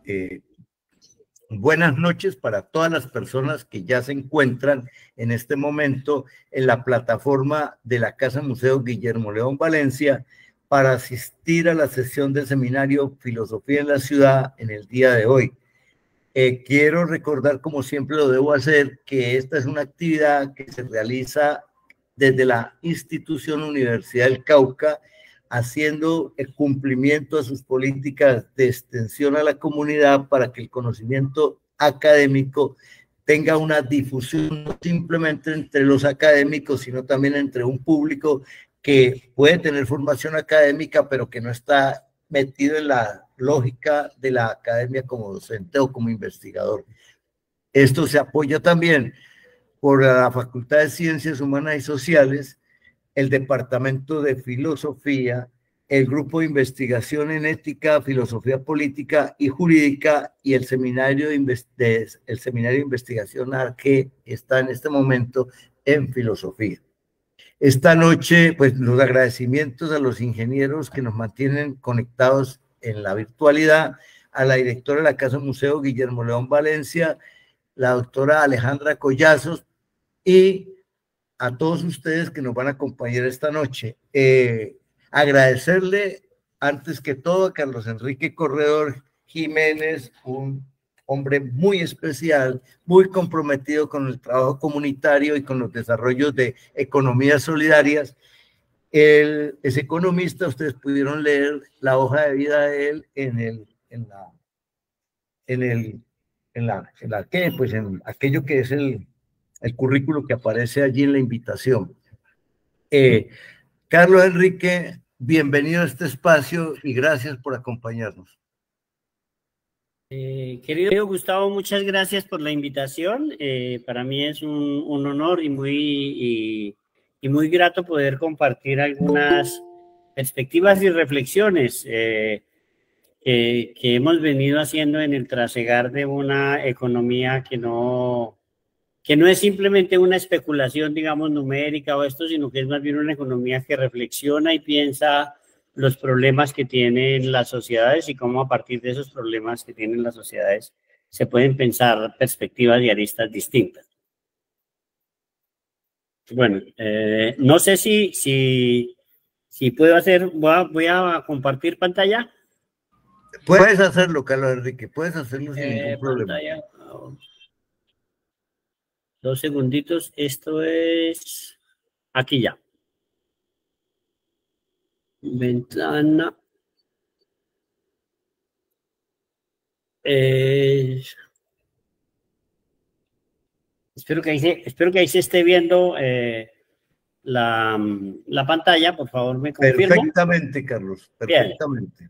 Buenas noches para todas las personas que ya se encuentran en este momento en la plataforma de la Casa Museo Guillermo León Valencia para asistir a la sesión del seminario Filosofía en la Ciudad en el día de hoy. Quiero recordar, como siempre lo debo hacer, que esta es una actividad que se realiza desde la institución Universidad del Cauca, haciendo el cumplimiento a sus políticas de extensión a la comunidad para que el conocimiento académico tenga una difusión no simplemente entre los académicos, sino también entre un público que puede tener formación académica, pero que no está metido en la lógica de la academia como docente o como investigador. Esto se apoya también por la Facultad de Ciencias Humanas y Sociales, el Departamento de Filosofía, el Grupo de Investigación en Ética, Filosofía Política y Jurídica y el Seminario de Investigación que está en este momento en Filosofía. Esta noche, pues los agradecimientos a los ingenieros que nos mantienen conectados en la virtualidad, a la directora de la Casa Museo, Guillermo León Valencia, la doctora Alejandra Collazos y a todos ustedes que nos van a acompañar esta noche. Agradecerle antes que todo a Carlos Enrique Corredor Jiménez, un hombre muy especial, muy comprometido con el trabajo comunitario y con los desarrollos de economías solidarias. Él es economista, ustedes pudieron leer la hoja de vida de él en aquello que es el currículo que aparece allí en la invitación. Carlos Enrique, bienvenido a este espacio y gracias por acompañarnos. Querido Gustavo, muchas gracias por la invitación. Para mí es un honor y muy grato poder compartir algunas perspectivas y reflexiones que hemos venido haciendo en el trasegar de una economía que no es simplemente una especulación, digamos, numérica o esto, sino que es más bien una economía que reflexiona y piensa los problemas que tienen las sociedades y cómo a partir de esos problemas que tienen las sociedades se pueden pensar perspectivas y aristas distintas. Bueno, no sé si puedo hacer, voy a compartir pantalla. Puedes hacerlo, Carlos Enrique, puedes hacerlo sin ningún problema. Pantalla. 2 segunditos, esto es aquí ya. Ventana. Espero que ahí se esté viendo la pantalla, por favor me confirmo. Perfectamente, Carlos, perfectamente.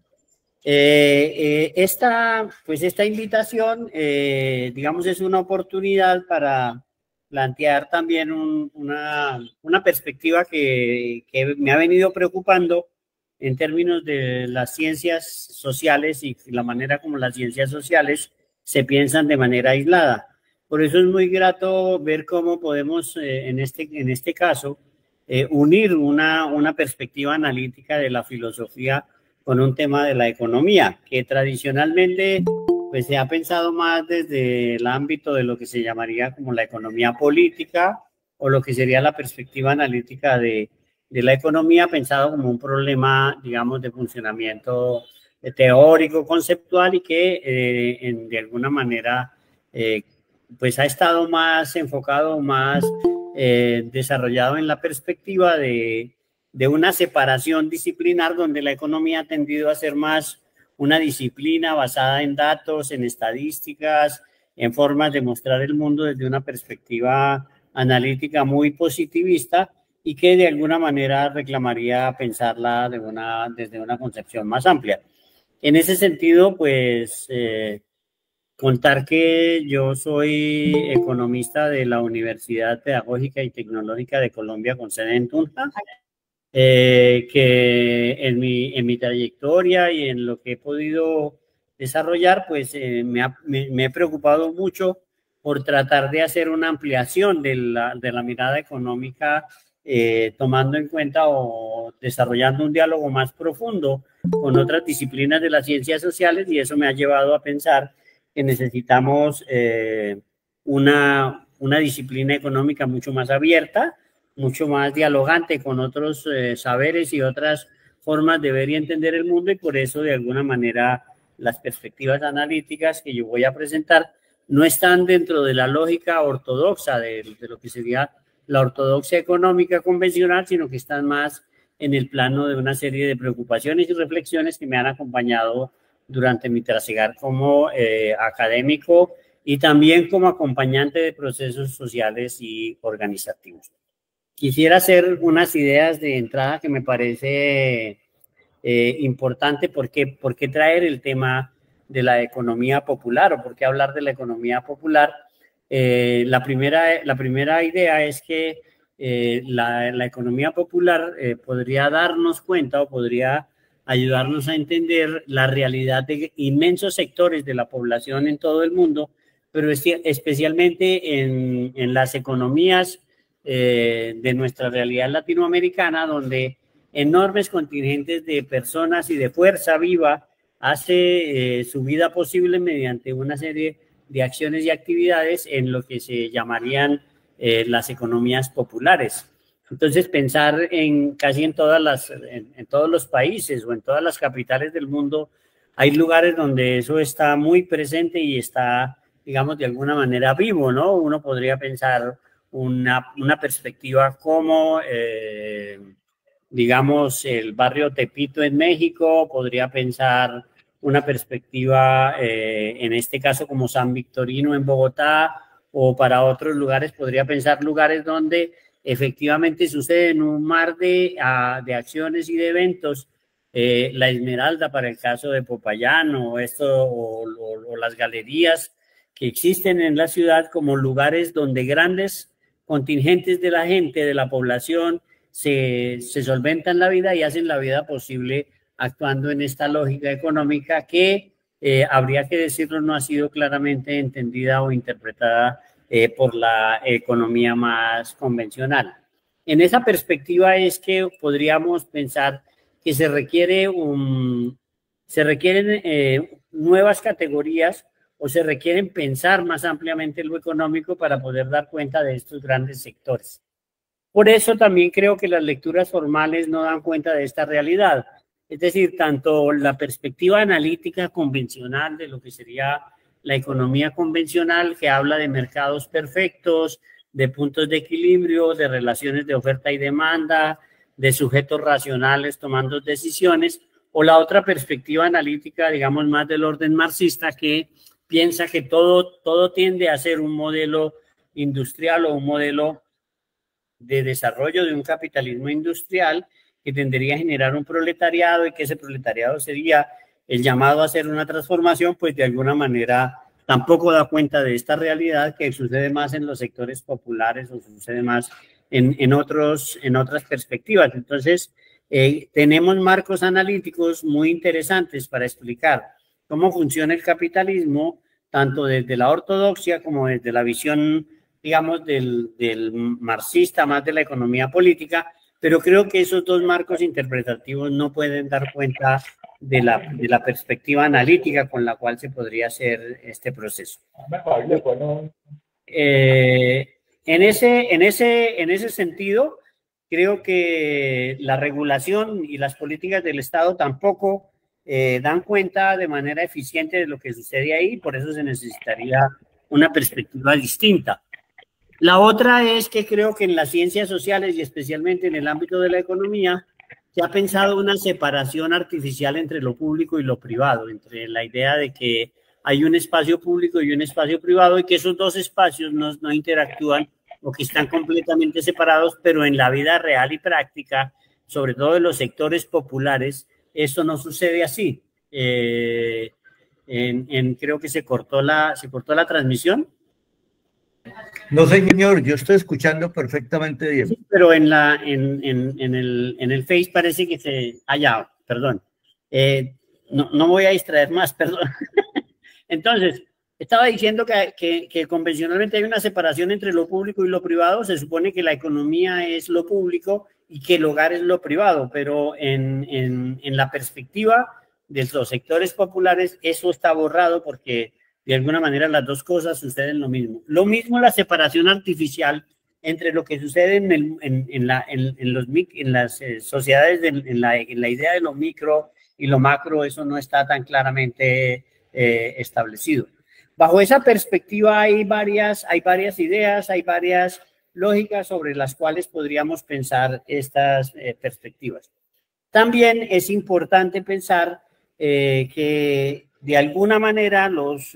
Esta invitación, digamos, es una oportunidad para plantear también una perspectiva que me ha venido preocupando en términos de las ciencias sociales y la manera como las ciencias sociales se piensan de manera aislada. Por eso es muy grato ver cómo podemos, en este caso, unir una perspectiva analítica de la filosofía con un tema de la economía, que tradicionalmente pues, se ha pensado más desde el ámbito de lo que se llamaría como la economía política o lo que sería la perspectiva analítica de la economía, pensado como un problema, digamos, de funcionamiento teórico, conceptual y que de alguna manera pues ha estado más enfocado, más desarrollado en la perspectiva de una separación disciplinar donde la economía ha tendido a ser más una disciplina basada en datos, en estadísticas, en formas de mostrar el mundo desde una perspectiva analítica muy positivista y que de alguna manera reclamaría pensarla desde una concepción más amplia. En ese sentido, pues, contar que yo soy economista de la Universidad Pedagógica y Tecnológica de Colombia con sede en Tunja, que en mi trayectoria y en lo que he podido desarrollar, pues me he preocupado mucho por tratar de hacer una ampliación de la mirada económica, tomando en cuenta o desarrollando un diálogo más profundo con otras disciplinas de las ciencias sociales, y eso me ha llevado a pensar que necesitamos una disciplina económica mucho más abierta, mucho más dialogante con otros saberes y otras formas de ver y entender el mundo, y por eso de alguna manera las perspectivas analíticas que yo voy a presentar no están dentro de la lógica ortodoxa de lo que sería la ortodoxia económica convencional, sino que están más en el plano de una serie de preocupaciones y reflexiones que me han acompañado durante mi trasegar como académico y también como acompañante de procesos sociales y organizativos. Quisiera hacer unas ideas de entrada que me parece importante. ¿Por qué traer el tema de la economía popular o por qué hablar de la economía popular? La primera idea es que la economía popular podría darnos cuenta o podría ayudarnos a entender la realidad de inmensos sectores de la población en todo el mundo, pero especialmente en las economías de nuestra realidad latinoamericana, donde enormes contingentes de personas y de fuerza viva hace su vida posible mediante una serie de acciones y actividades en lo que se llamarían las economías populares. Entonces, pensar casi en todos los países o en todas las capitales del mundo, hay lugares donde eso está muy presente y está, digamos, de alguna manera vivo, ¿no? Uno podría pensar una perspectiva como, digamos, el barrio Tepito en México, podría pensar una perspectiva, en este caso, como San Victorino en Bogotá, o para otros lugares podría pensar lugares donde efectivamente suceden un mar de acciones y de eventos. La Esmeralda para el caso de Popayán o las galerías que existen en la ciudad como lugares donde grandes contingentes de la gente, de la población, se solventan la vida y hacen la vida posible actuando en esta lógica económica que habría que decirlo, no ha sido claramente entendida o interpretada por la economía más convencional. En esa perspectiva es que podríamos pensar que se requieren nuevas categorías o se requieren pensar más ampliamente lo económico para poder dar cuenta de estos grandes sectores. Por eso también creo que las lecturas formales no dan cuenta de esta realidad. Es decir, tanto la perspectiva analítica convencional de lo que sería la economía convencional, que habla de mercados perfectos, de puntos de equilibrio, de relaciones de oferta y demanda, de sujetos racionales tomando decisiones, o la otra perspectiva analítica, digamos, más del orden marxista, que piensa que todo tiende a ser un modelo industrial o un modelo de desarrollo de un capitalismo industrial que tendería a generar un proletariado y que ese proletariado sería el llamado a hacer una transformación, pues de alguna manera tampoco da cuenta de esta realidad que sucede más en los sectores populares o sucede más en otras perspectivas. Entonces, tenemos marcos analíticos muy interesantes para explicar cómo funciona el capitalismo, tanto desde la ortodoxia como desde la visión, digamos, del marxista, más de la economía política, pero creo que esos dos marcos interpretativos no pueden dar cuenta de la perspectiva analítica con la cual se podría hacer este proceso. En ese sentido, creo que la regulación y las políticas del Estado tampoco dan cuenta de manera eficiente de lo que sucede ahí, por eso se necesitaría una perspectiva distinta. La otra es que creo que en las ciencias sociales y especialmente en el ámbito de la economía se ha pensado una separación artificial entre lo público y lo privado, entre la idea de que hay un espacio público y un espacio privado y que esos dos espacios no interactúan o que están completamente separados, pero en la vida real y práctica, sobre todo en los sectores populares, esto no sucede así. Creo que se cortó la transmisión. No, señor, yo estoy escuchando perfectamente bien. Sí, pero en el Face parece que perdón. No voy a distraer más, perdón. Entonces, estaba diciendo que convencionalmente hay una separación entre lo público y lo privado. Se supone que la economía es lo público y que el hogar es lo privado, pero en la perspectiva de los sectores populares eso está borrado porque de alguna manera las dos cosas suceden lo mismo. Lo mismo la separación artificial entre lo que sucede en las sociedades, en la idea de lo micro y lo macro, eso no está tan claramente establecido. Bajo esa perspectiva hay varias ideas, hay varias lógicas sobre las cuales podríamos pensar estas perspectivas. También es importante pensar que de alguna manera los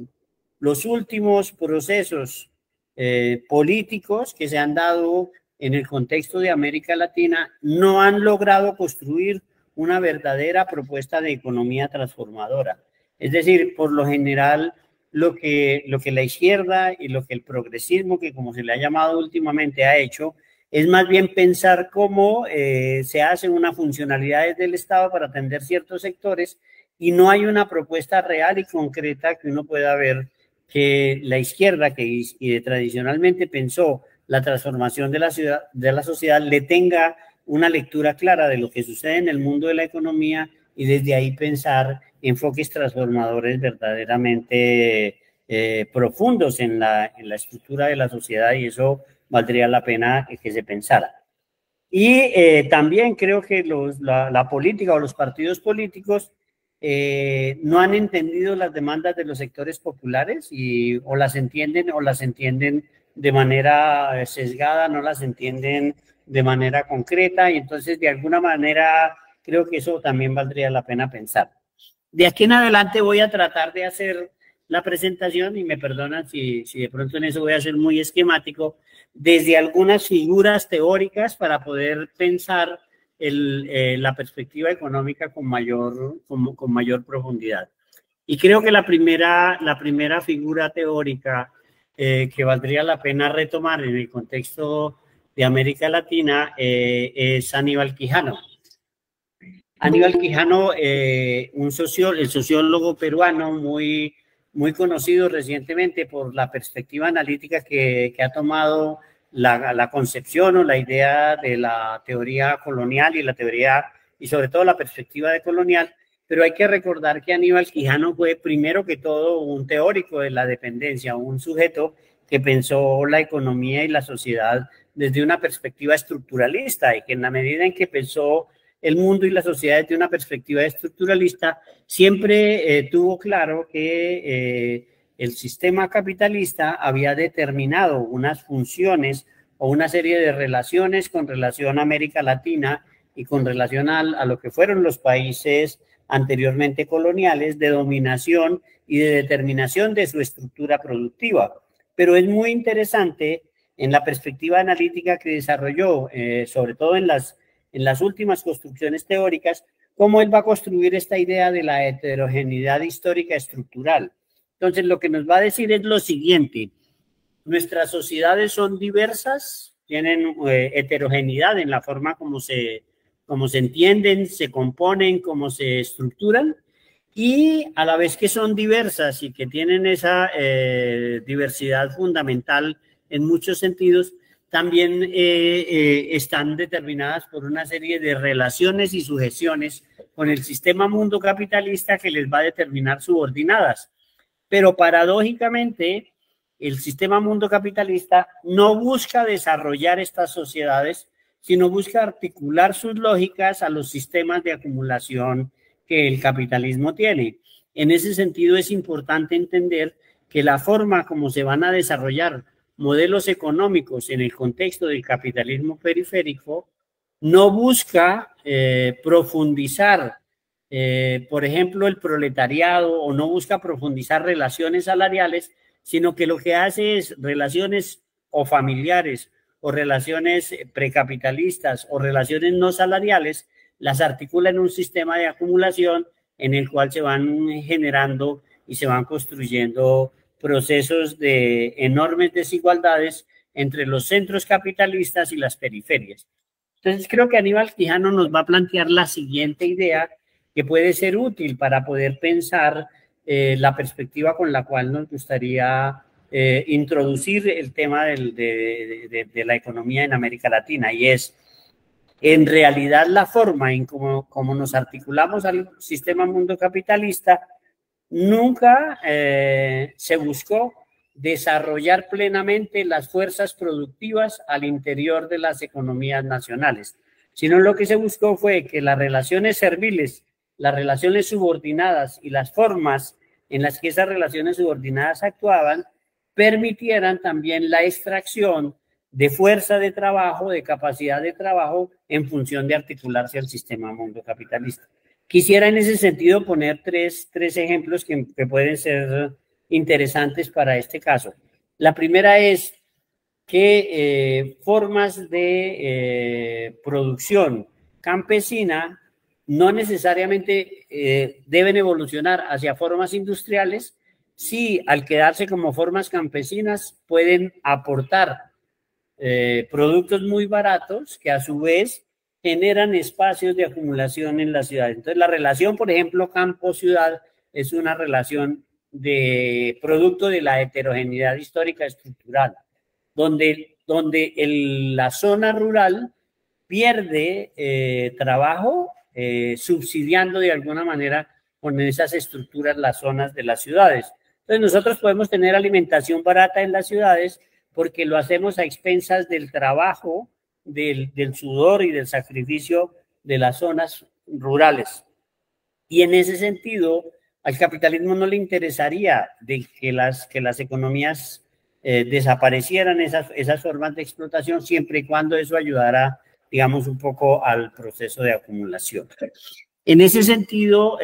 últimos procesos políticos que se han dado en el contexto de América Latina no han logrado construir una verdadera propuesta de economía transformadora. Es decir, por lo general, lo que la izquierda y lo que el progresismo, que como se le ha llamado últimamente, ha hecho, es más bien pensar cómo se hacen unas funcionalidades del Estado para atender ciertos sectores y no hay una propuesta real y concreta que uno pueda ver que la izquierda, que tradicionalmente pensó la transformación de la sociedad, le tenga una lectura clara de lo que sucede en el mundo de la economía y desde ahí pensar enfoques transformadores verdaderamente profundos en la estructura de la sociedad, y eso valdría la pena que se pensara. Y también creo que la política o los partidos políticos no han entendido las demandas de los sectores populares o las entienden de manera sesgada, no las entienden de manera concreta, y entonces de alguna manera creo que eso también valdría la pena pensar. De aquí en adelante voy a tratar de hacer la presentación, y me perdonan si de pronto en eso voy a ser muy esquemático, desde algunas figuras teóricas para poder pensar la perspectiva económica con mayor profundidad. Y creo que la primera figura teórica que valdría la pena retomar en el contexto de América Latina es Aníbal Quijano. Aníbal Quijano, el sociólogo peruano muy conocido recientemente por la perspectiva analítica que ha tomado la concepción o la idea de la teoría colonial y sobre todo la perspectiva de colonial, pero hay que recordar que Aníbal Quijano fue primero que todo un teórico de la dependencia, un sujeto que pensó la economía y la sociedad desde una perspectiva estructuralista, y que en la medida en que pensó el mundo y la sociedad desde una perspectiva estructuralista, siempre tuvo claro que el sistema capitalista había determinado unas funciones o una serie de relaciones con relación a América Latina y con relación a lo que fueron los países anteriormente coloniales, de dominación y de determinación de su estructura productiva. Pero es muy interesante en la perspectiva analítica que desarrolló, sobre todo en las últimas construcciones teóricas, cómo él va a construir esta idea de la heterogeneidad histórica estructural. Entonces, lo que nos va a decir es lo siguiente: nuestras sociedades son diversas, tienen heterogeneidad en la forma como se entienden, se componen, cómo se estructuran, y a la vez que son diversas y que tienen esa diversidad fundamental en muchos sentidos, también están determinadas por una serie de relaciones y sujeciones con el sistema mundo capitalista que les va a determinar subordinadas. Pero paradójicamente, el sistema mundo capitalista no busca desarrollar estas sociedades, sino busca articular sus lógicas a los sistemas de acumulación que el capitalismo tiene. En ese sentido, es importante entender que la forma como se van a desarrollar modelos económicos en el contexto del capitalismo periférico no busca profundizar, por ejemplo, el proletariado, o no busca profundizar relaciones salariales, sino que lo que hace es relaciones o familiares o relaciones precapitalistas o relaciones no salariales, las articula en un sistema de acumulación en el cual se van generando y se van construyendo procesos de enormes desigualdades entre los centros capitalistas y las periferias. Entonces, creo que Aníbal Quijano nos va a plantear la siguiente idea que puede ser útil para poder pensar la perspectiva con la cual nos gustaría introducir el tema de la economía en América Latina, y es: en realidad la forma en como nos articulamos al sistema mundo capitalista, nunca se buscó desarrollar plenamente las fuerzas productivas al interior de las economías nacionales, sino lo que se buscó fue que las relaciones serviles, las relaciones subordinadas y las formas en las que esas relaciones subordinadas actuaban permitieran también la extracción de fuerza de trabajo, de capacidad de trabajo en función de articularse al sistema mundo capitalista. Quisiera en ese sentido poner tres ejemplos que pueden ser interesantes para este caso. La primera es que formas de producción campesina no necesariamente deben evolucionar hacia formas industriales, si al quedarse como formas campesinas pueden aportar productos muy baratos que a su vez generan espacios de acumulación en la ciudad. Entonces la relación, por ejemplo, campo-ciudad es una relación de producto de la heterogeneidad histórica estructural, donde la zona rural pierde trabajo subsidiando de alguna manera con esas estructuras las zonas de las ciudades. Entonces nosotros podemos tener alimentación barata en las ciudades porque lo hacemos a expensas del trabajo, del sudor y del sacrificio de las zonas rurales. Y en ese sentido, al capitalismo no le interesaría de que las economías desaparecieran esas formas de explotación, siempre y cuando eso ayudara, digamos, un poco al proceso de acumulación. En ese sentido,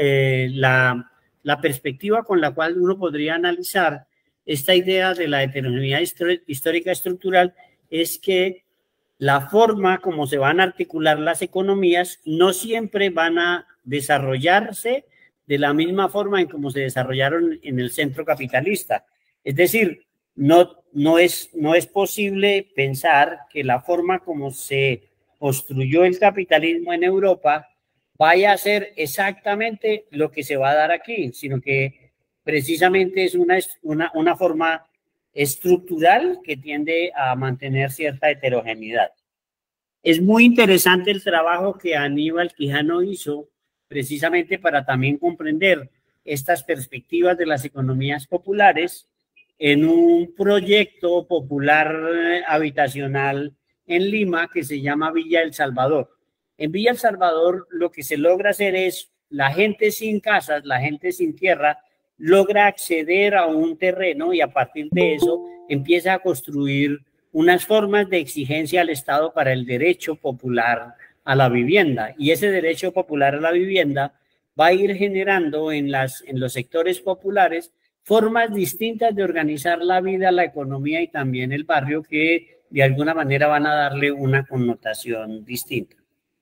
la perspectiva con la cual uno podría analizar esta idea de la heterogeneidad histórica estructural es que la forma como se van a articular las economías no siempre van a desarrollarse de la misma forma en como se desarrollaron en el centro capitalista. Es decir, no es posible pensar que la forma como se construyó el capitalismo en Europa vaya a ser exactamente lo que se va a dar aquí, sino que precisamente es una forma estructural que tiende a mantener cierta heterogeneidad. Es muy interesante el trabajo que Aníbal Quijano hizo precisamente para también comprender estas perspectivas de las economías populares en un proyecto popular habitacional en Lima que se llama Villa El Salvador. En Villa El Salvador lo que se logra hacer es la gente sin casas, la gente sin tierra, logra acceder a un terreno y a partir de eso empieza a construir unas formas de exigencia al Estado para el derecho popular a la vivienda. Y ese derecho popular a la vivienda va a ir generando en los sectores populares formas distintas de organizar la vida, la economía y también el barrio que de alguna manera van a darle una connotación distinta.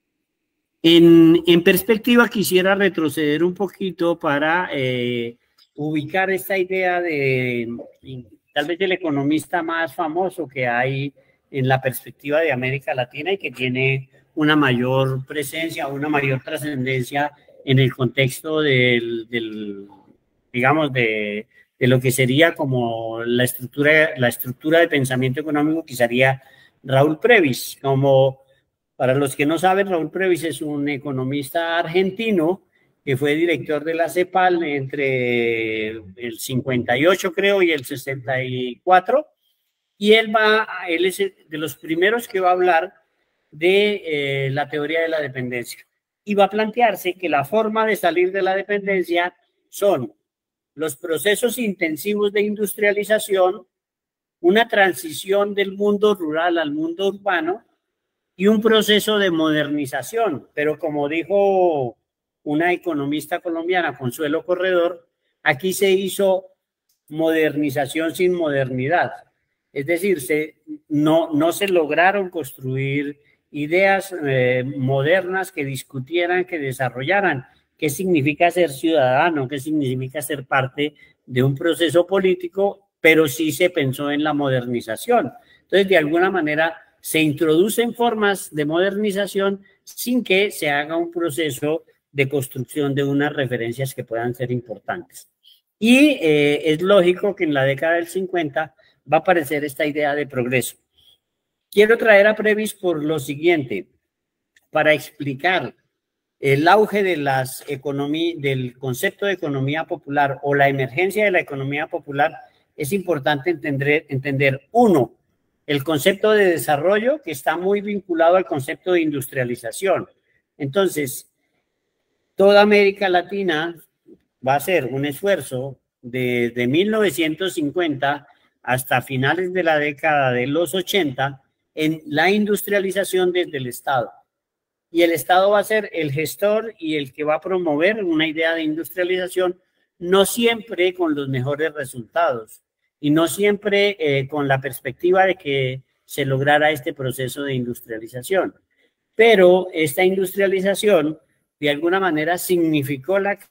En perspectiva quisiera retroceder un poquito para ubicar esta idea de tal vez el economista más famoso que hay en la perspectiva de América Latina y que tiene una mayor presencia, una mayor trascendencia en el contexto digamos, de lo que sería como la estructura de pensamiento económico que sería Raúl Previs. Como para los que no saben, Raúl Previs es un economista argentino que fue director de la CEPAL entre el 58, creo, y el 64, y él es de los primeros que va a hablar de la teoría de la dependencia. Y va a plantearse que la forma de salir de la dependencia son los procesos intensivos de industrialización, una transición del mundo rural al mundo urbano y un proceso de modernización. Pero como dijo una economista colombiana, Consuelo Corredor, aquí se hizo modernización sin modernidad. Es decir, no se lograron construir ideas modernas que discutieran, que desarrollaran qué significa ser ciudadano, qué significa ser parte de un proceso político, pero sí se pensó en la modernización. Entonces, de alguna manera, se introducen formas de modernización sin que se haga un proceso de construcción de unas referencias que puedan ser importantes. Y es lógico que en la década del 50 va a aparecer esta idea de progreso. Quiero traer a Previs por lo siguiente. para explicar el auge de del concepto de economía popular o la emergencia de la economía popular, es importante entender uno, el concepto de desarrollo, que está muy vinculado al concepto de industrialización. Entonces, toda América Latina va a hacer un esfuerzo desde 1950 hasta finales de la década de los 80 en la industrialización desde el Estado. Y el Estado va a ser el gestor y el que va a promover una idea de industrialización, no siempre con los mejores resultados y no siempre con la perspectiva de que se lograra este proceso de industrialización. Pero esta industrialización, de alguna manera, significó la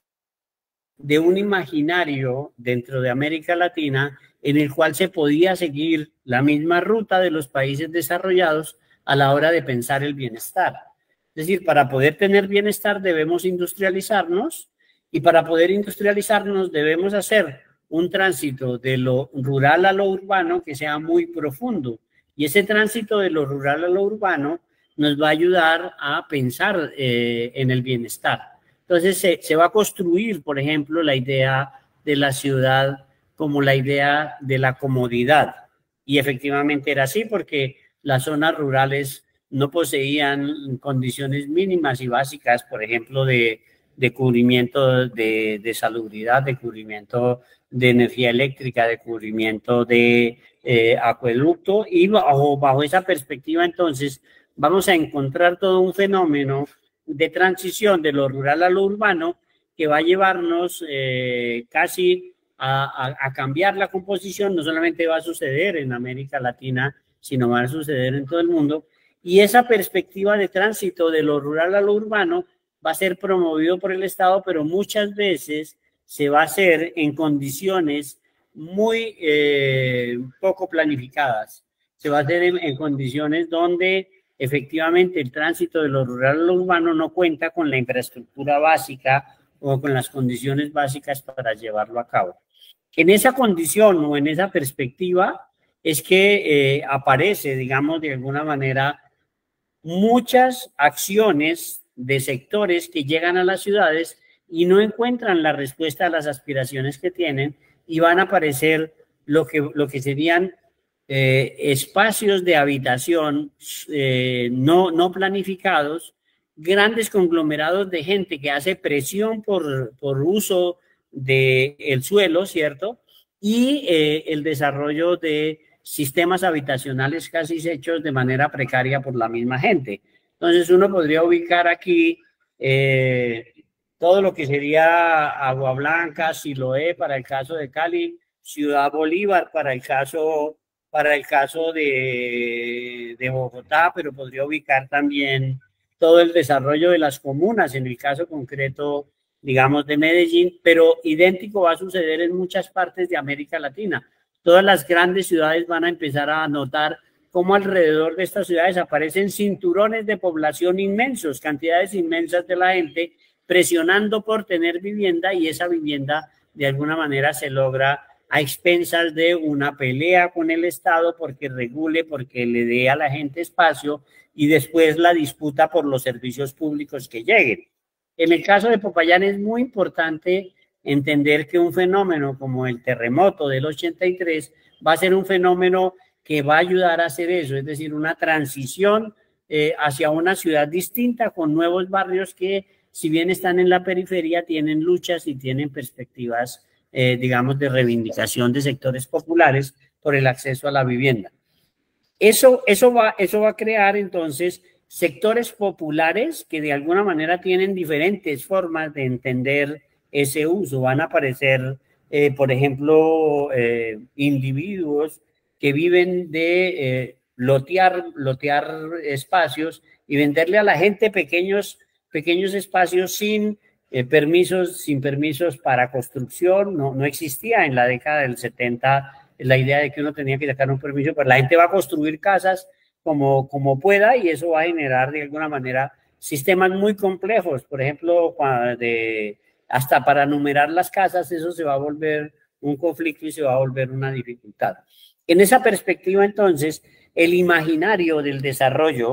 de un imaginario dentro de América Latina en el cual se podía seguir la misma ruta de los países desarrollados a la hora de pensar el bienestar. Es decir, para poder tener bienestar debemos industrializarnos y para poder industrializarnos debemos hacer un tránsito de lo rural a lo urbano que sea muy profundo. Y ese tránsito de lo rural a lo urbano nos va a ayudar a pensar en el bienestar. Entonces se va a construir, por ejemplo, la idea de la ciudad como la idea de la comodidad. Y efectivamente era así porque las zonas rurales no poseían condiciones mínimas y básicas, por ejemplo, de cubrimiento de salubridad, de cubrimiento de energía eléctrica, de cubrimiento de acueducto, y bajo esa perspectiva entonces vamos a encontrar todo un fenómeno de transición de lo rural a lo urbano que va a llevarnos casi a cambiar la composición. No solamente va a suceder en América Latina, sino va a suceder en todo el mundo. Y esa perspectiva de tránsito de lo rural a lo urbano va a ser promovido por el Estado, pero muchas veces se va a hacer en condiciones muy poco planificadas. Se va a hacer en condiciones donde efectivamente el tránsito de lo rural a lo urbano no cuenta con la infraestructura básica o con las condiciones básicas para llevarlo a cabo. En esa condición o en esa perspectiva es que aparece, digamos, de alguna manera, muchas acciones de sectores que llegan a las ciudades y no encuentran la respuesta a las aspiraciones que tienen y van a aparecer lo que serían espacios de habitación no planificados, grandes conglomerados de gente que hace presión por uso del suelo, ¿cierto? Y el desarrollo de sistemas habitacionales casi hechos de manera precaria por la misma gente. Entonces uno podría ubicar aquí todo lo que sería Agua Blanca, Siloé para el caso de Cali, Ciudad Bolívar para el caso de Bogotá, pero podría ubicar también todo el desarrollo de las comunas, en el caso concreto, digamos, de Medellín, pero idéntico va a suceder en muchas partes de América Latina. Todas las grandes ciudades van a empezar a notar cómo alrededor de estas ciudades aparecen cinturones de población inmensos, cantidades inmensas de la gente presionando por tener vivienda, y esa vivienda de alguna manera se logra a expensas de una pelea con el Estado porque regule, porque le dé a la gente espacio, y después la disputa por los servicios públicos que lleguen. En el caso de Popayán es muy importante entender que un fenómeno como el terremoto del 83 va a ser un fenómeno que va a ayudar a hacer eso, es decir, una transición hacia una ciudad distinta con nuevos barrios que, si bien están en la periferia, tienen luchas y tienen perspectivas, digamos, de reivindicación de sectores populares por el acceso a la vivienda. Eso va a crear entonces sectores populares que de alguna manera tienen diferentes formas de entender ese uso. Van a aparecer, por ejemplo, individuos que viven de lotear espacios y venderle a la gente pequeños espacios sin permisos para construcción. No existía en la década del 70 la idea de que uno tenía que sacar un permiso, pero la gente va a construir casas como pueda, y eso va a generar de alguna manera sistemas muy complejos. Por ejemplo, hasta para numerar las casas, eso se va a volver un conflicto y se va a volver una dificultad. En esa perspectiva, entonces, el imaginario del desarrollo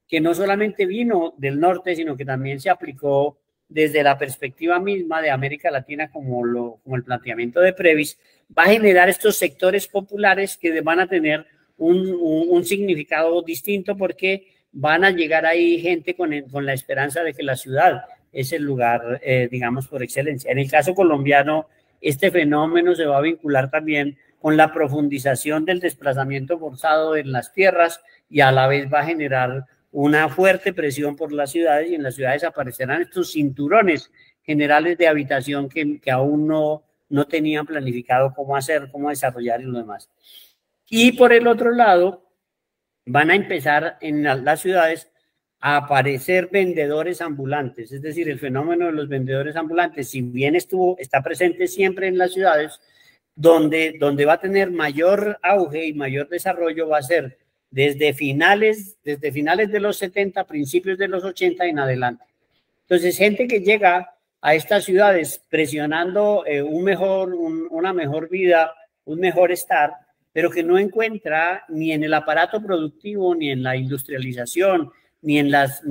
que no solamente vino del norte, sino que también se aplicó desde la perspectiva misma de América Latina, como el planteamiento de Previs, va a generar estos sectores populares que van a tener un significado distinto, porque van a llegar ahí gente con la esperanza de que la ciudad es el lugar, digamos, por excelencia. En el caso colombiano, este fenómeno se va a vincular también con la profundización del desplazamiento forzado en las tierras, y a la vez va a generar una fuerte presión por las ciudades, y en las ciudades aparecerán estos cinturones generales de habitación que aún no tenían planificado cómo hacer, cómo desarrollar y lo demás. Y por el otro lado, van a empezar en las ciudades a aparecer vendedores ambulantes, es decir, el fenómeno de los vendedores ambulantes, si bien está presente siempre en las ciudades, donde va a tener mayor auge y mayor desarrollo va a ser desde finales de los 70, principios de los 80 en adelante. Entonces, gente que llega a estas ciudades presionando una mejor vida, un mejor estar, pero que no encuentra ni en el aparato productivo, ni en la industrialización, ni en las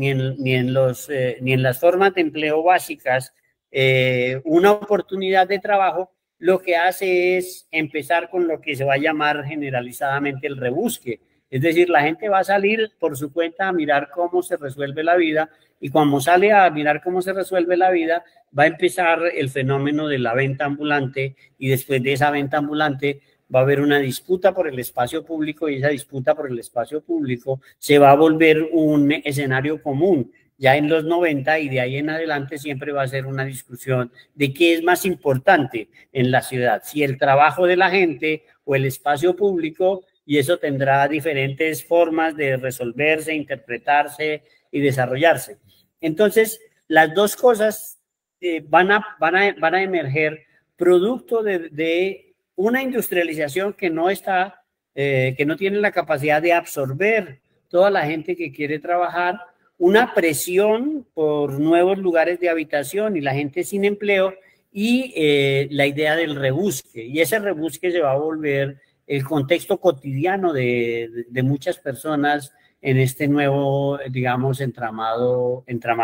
formas de empleo básicas, una oportunidad de trabajo. Lo que hace es empezar con lo que se va a llamar generalizadamente el rebusque. Es decir, la gente va a salir por su cuenta a mirar cómo se resuelve la vida, y cuando sale a mirar cómo se resuelve la vida, va a empezar el fenómeno de la venta ambulante, y después de esa venta ambulante va a haber una disputa por el espacio público, y esa disputa por el espacio público se va a volver un escenario común. Ya en los 90 y de ahí en adelante siempre va a ser una discusión de qué es más importante en la ciudad, si el trabajo de la gente o el espacio público, y eso tendrá diferentes formas de resolverse, interpretarse y desarrollarse. Entonces, las dos cosas van a emerger producto de una industrialización que no tiene la capacidad de absorber toda la gente que quiere trabajar, una presión por nuevos lugares de habitación y la gente sin empleo, y la idea del rebusque. Y ese rebusque se va a volver el contexto cotidiano de muchas personas en este nuevo, digamos, entramado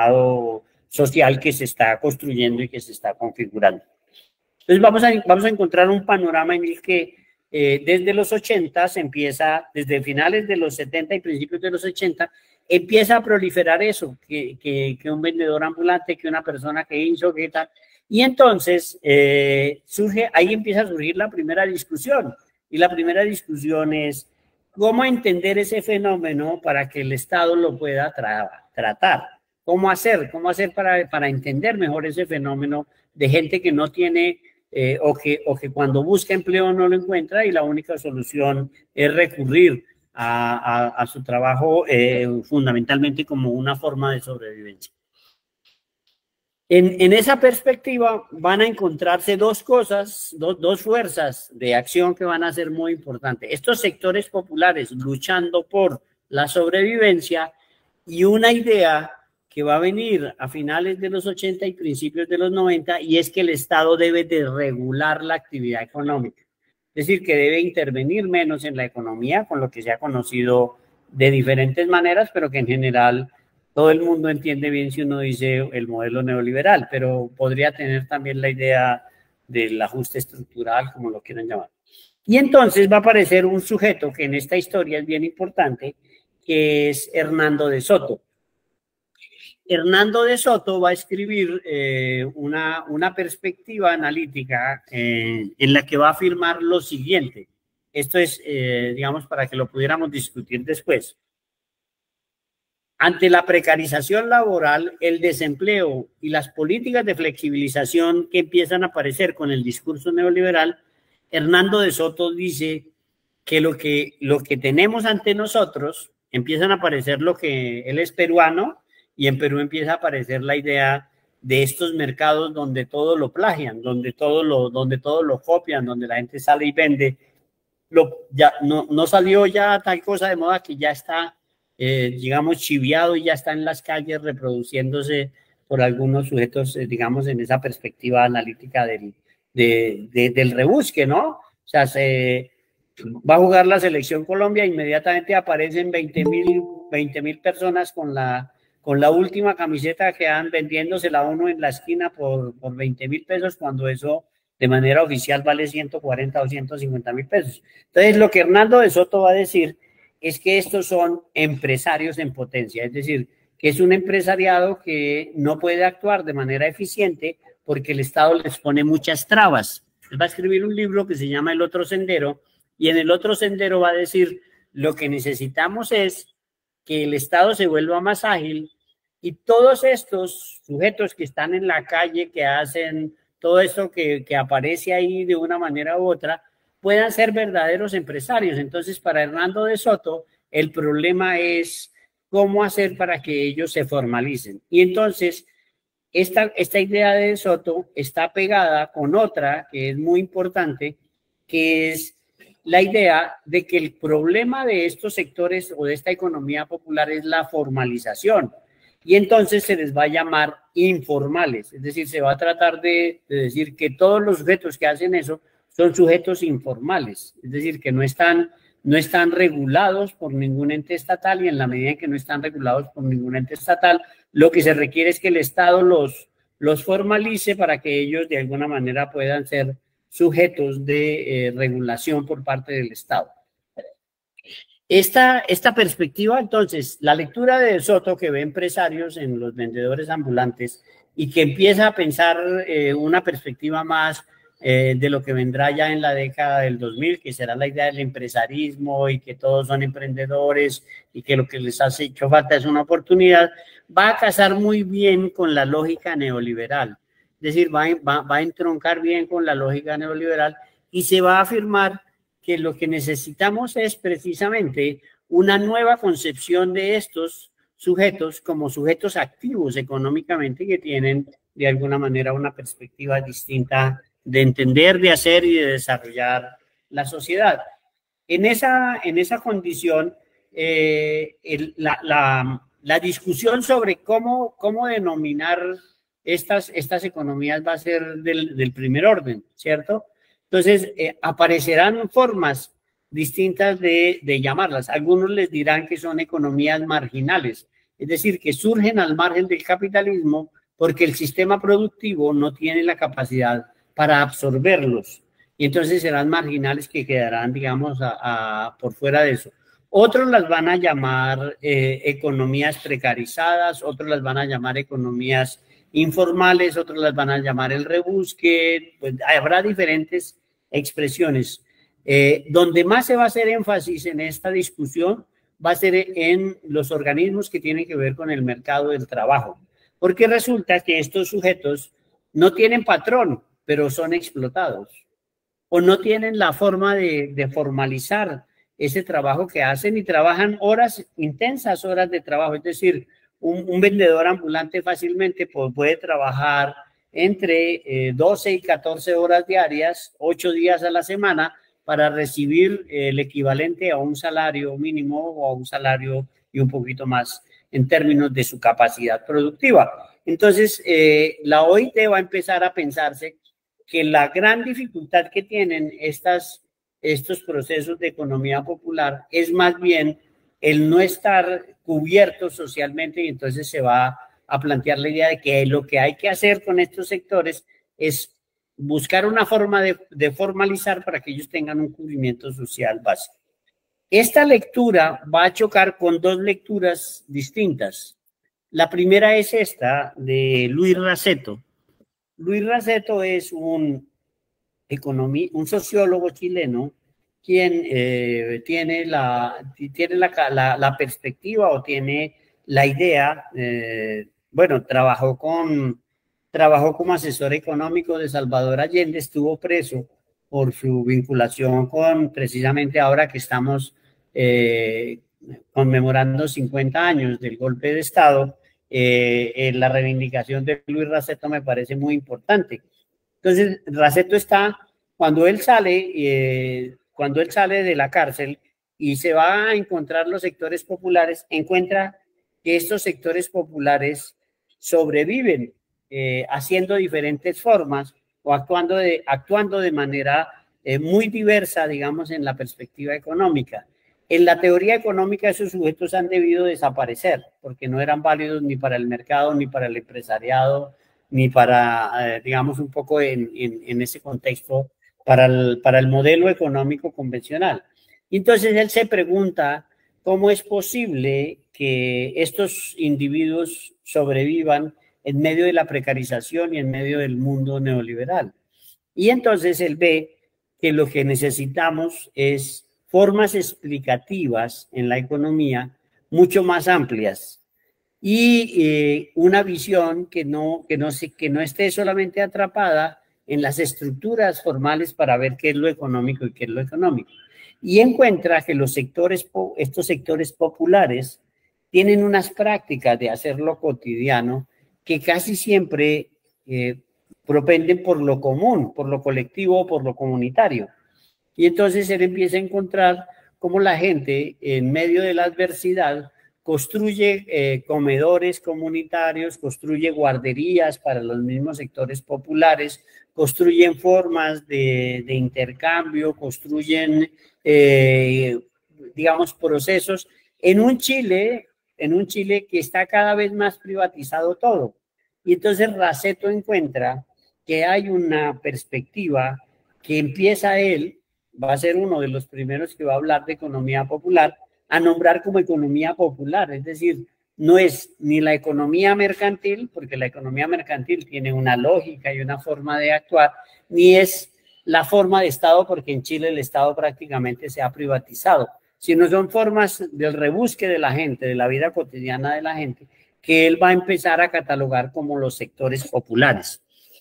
social que se está construyendo y que se está configurando. Entonces vamos a encontrar un panorama en el que desde los 80 desde finales de los 70 y principios de los 80, empieza a proliferar eso, que un vendedor ambulante, que una persona que hizo, que tal. Y entonces ahí empieza a surgir la primera discusión. Y la primera discusión es cómo entender ese fenómeno para que el Estado lo pueda tratar. ¿Cómo hacer para entender mejor ese fenómeno de gente que no tiene o que cuando busca empleo no lo encuentra, y la única solución es recurrir a su trabajo fundamentalmente como una forma de sobrevivencia? En esa perspectiva van a encontrarse dos cosas, dos fuerzas de acción que van a ser muy importantes. Estos sectores populares luchando por la sobrevivencia, y una idea que va a venir a finales de los 80 y principios de los 90, y es que el Estado debe de regular la actividad económica. Es decir, que debe intervenir menos en la economía, con lo que se ha conocido de diferentes maneras, pero que en general todo el mundo entiende bien si uno dice el modelo neoliberal, pero podría tener también la idea del ajuste estructural, como lo quieran llamar. Y entonces va a aparecer un sujeto que en esta historia es bien importante, que es Hernando de Soto. Hernando de Soto va a escribir una perspectiva analítica en la que va a afirmar lo siguiente. Esto es, digamos, para que lo pudiéramos discutir después. Ante la precarización laboral, el desempleo y las políticas de flexibilización que empiezan a aparecer con el discurso neoliberal, Hernando de Soto dice que lo que tenemos ante nosotros, empiezan a aparecer lo que él es peruano, y en Perú empieza a aparecer la idea de estos mercados donde todo lo plagian, donde todo lo copian, donde la gente sale y vende. No salió ya tal cosa de moda que ya está, digamos, chiviado, y ya está en las calles reproduciéndose por algunos sujetos, digamos, en esa perspectiva analítica del rebusque, ¿no? O sea, Va a jugar la selección Colombia, inmediatamente aparecen 20.000 personas con la última camiseta que han vendiéndosela a uno en la esquina por 20.000 pesos, cuando eso de manera oficial vale 140 o 150.000 pesos. Entonces, lo que Hernando de Soto va a decir es que estos son empresarios en potencia, es decir, que es un empresariado que no puede actuar de manera eficiente porque el Estado les pone muchas trabas. Él va a escribir un libro que se llama El Otro Sendero, y en El Otro Sendero va a decir, lo que necesitamos es que el Estado se vuelva más ágil y todos estos sujetos que están en la calle, que hacen todo esto que aparece ahí de una manera u otra, puedan ser verdaderos empresarios. Entonces, para Hernando de Soto, el problema es cómo hacer para que ellos se formalicen. Y entonces, esta idea de Soto está pegada con otra que es muy importante, que es la idea de que el problema de estos sectores o de esta economía popular es la formalización. Y entonces se les va a llamar informales, es decir, se va a tratar de decir que todos los sujetos que hacen eso son sujetos informales, es decir, que no están regulados por ningún ente estatal, y en la medida en que no están regulados por ningún ente estatal, lo que se requiere es que el Estado los formalice para que ellos de alguna manera puedan ser sujetos de regulación por parte del Estado. Esta perspectiva, entonces, la lectura de Soto, que ve empresarios en los vendedores ambulantes y que empieza a pensar una perspectiva más de lo que vendrá ya en la década del 2000, que será la idea del empresarismo y que todos son emprendedores y que lo que les ha hecho falta es una oportunidad, va a casar muy bien con la lógica neoliberal. Es decir, va a entroncar bien con la lógica neoliberal y se va a afirmar que lo que necesitamos es precisamente una nueva concepción de estos sujetos como sujetos activos económicamente, que tienen de alguna manera una perspectiva distinta de entender, de hacer y de desarrollar la sociedad. En esa condición, la discusión sobre cómo denominar estas economías va a ser del primer orden, ¿cierto? Entonces, aparecerán formas distintas de llamarlas. Algunos les dirán que son economías marginales, es decir, que surgen al margen del capitalismo porque el sistema productivo no tiene la capacidad para absorberlos. Y entonces serán marginales, que quedarán, digamos, por fuera de eso. Otros las van a llamar economías precarizadas, otros las van a llamar economías informales, otros las van a llamar el rebusque, pues habrá diferentes expresiones. Donde más se va a hacer énfasis en esta discusión va a ser en los organismos que tienen que ver con el mercado del trabajo, porque resulta que estos sujetos no tienen patrón, pero son explotados, o no tienen la forma de formalizar ese trabajo que hacen y trabajan horas, intensas horas de trabajo. Es decir, un vendedor ambulante fácilmente puede trabajar entre 12 y 14 horas diarias, 8 días a la semana, para recibir el equivalente a un salario mínimo o a un salario y un poquito más en términos de su capacidad productiva. Entonces, la OIT va a empezar a pensarse que la gran dificultad que tienen estos procesos de economía popular es más bien el no estar cubiertos socialmente, y entonces se va a plantear la idea de que lo que hay que hacer con estos sectores es buscar una forma de formalizar para que ellos tengan un cubrimiento social básico. Esta lectura va a chocar con dos lecturas distintas. La primera es esta de Luis Raceto. Luis Raceto es un sociólogo chileno quien tiene la perspectiva o tiene la idea, trabajó como asesor económico de Salvador Allende, estuvo preso por su vinculación con, precisamente ahora que estamos conmemorando 50 años del golpe de Estado, la reivindicación de Luis Raceto me parece muy importante. Entonces, Raceto está, cuando él sale de la cárcel y se va a encontrar los sectores populares, encuentra que estos sectores populares sobreviven haciendo diferentes formas o actuando de manera muy diversa, digamos, en la perspectiva económica. En la teoría económica esos sujetos han debido desaparecer porque no eran válidos ni para el mercado, ni para el empresariado, ni para, digamos, un poco en ese contexto, para el modelo económico convencional. Y entonces él se pregunta cómo es posible que estos individuos sobrevivan en medio de la precarización y en medio del mundo neoliberal. Y entonces él ve que lo que necesitamos es formas explicativas en la economía mucho más amplias y una visión que no esté solamente atrapada en las estructuras formales para ver qué es lo económico y qué es lo económico. Y encuentra que estos sectores populares tienen unas prácticas de hacerlo cotidiano que casi siempre propenden por lo común, por lo colectivo, por lo comunitario. Y entonces él empieza a encontrar cómo la gente en medio de la adversidad construye comedores comunitarios, construye guarderías para los mismos sectores populares, construyen formas de intercambio, construyen, digamos, procesos en un Chile que está cada vez más privatizado todo. Y entonces Raceto encuentra que hay una perspectiva que empieza él, va a ser uno de los primeros que va a hablar de economía popular, a nombrar como economía popular, es decir, no es ni la economía mercantil, porque la economía mercantil tiene una lógica y una forma de actuar, ni es la forma de Estado, porque en Chile el Estado prácticamente se ha privatizado, sino son formas del rebusque de la gente, de la vida cotidiana de la gente, que él va a empezar a catalogar como los sectores populares.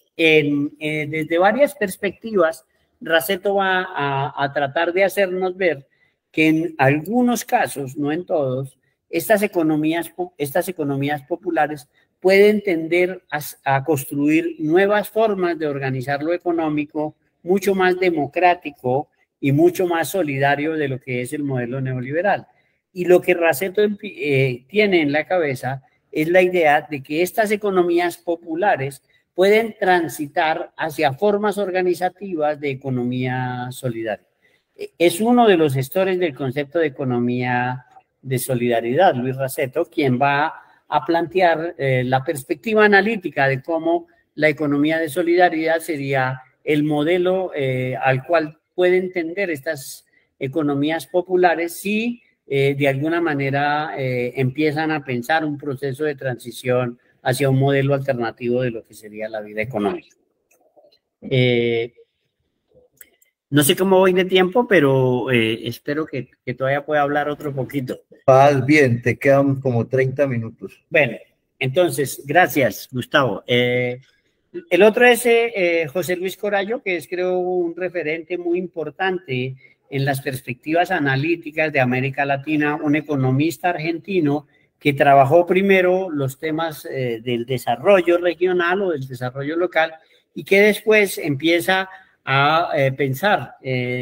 Desde varias perspectivas, Raceto va a tratar de hacernos ver que en algunos casos, no en todos, estas economías populares pueden tender a construir nuevas formas de organizar lo económico, mucho más democrático y mucho más solidario de lo que es el modelo neoliberal. Y lo que Raceto tiene en la cabeza es la idea de que estas economías populares pueden transitar hacia formas organizativas de economía solidaria. Es uno de los gestores del concepto de economía de solidaridad, Luis Raceto, quien va a plantear la perspectiva analítica de cómo la economía de solidaridad sería el modelo al cual pueden tender estas economías populares si de alguna manera empiezan a pensar un proceso de transición hacia un modelo alternativo de lo que sería la vida económica. No sé cómo voy de tiempo, pero espero que todavía pueda hablar otro poquito. Vas bien, te quedan como 30 minutos. Bueno, entonces, gracias, Gustavo. El otro es José Luis Corallo, que es, creo, un referente muy importante en las perspectivas analíticas de América Latina, un economista argentino que trabajó primero los temas del desarrollo regional o del desarrollo local y que después empieza a pensar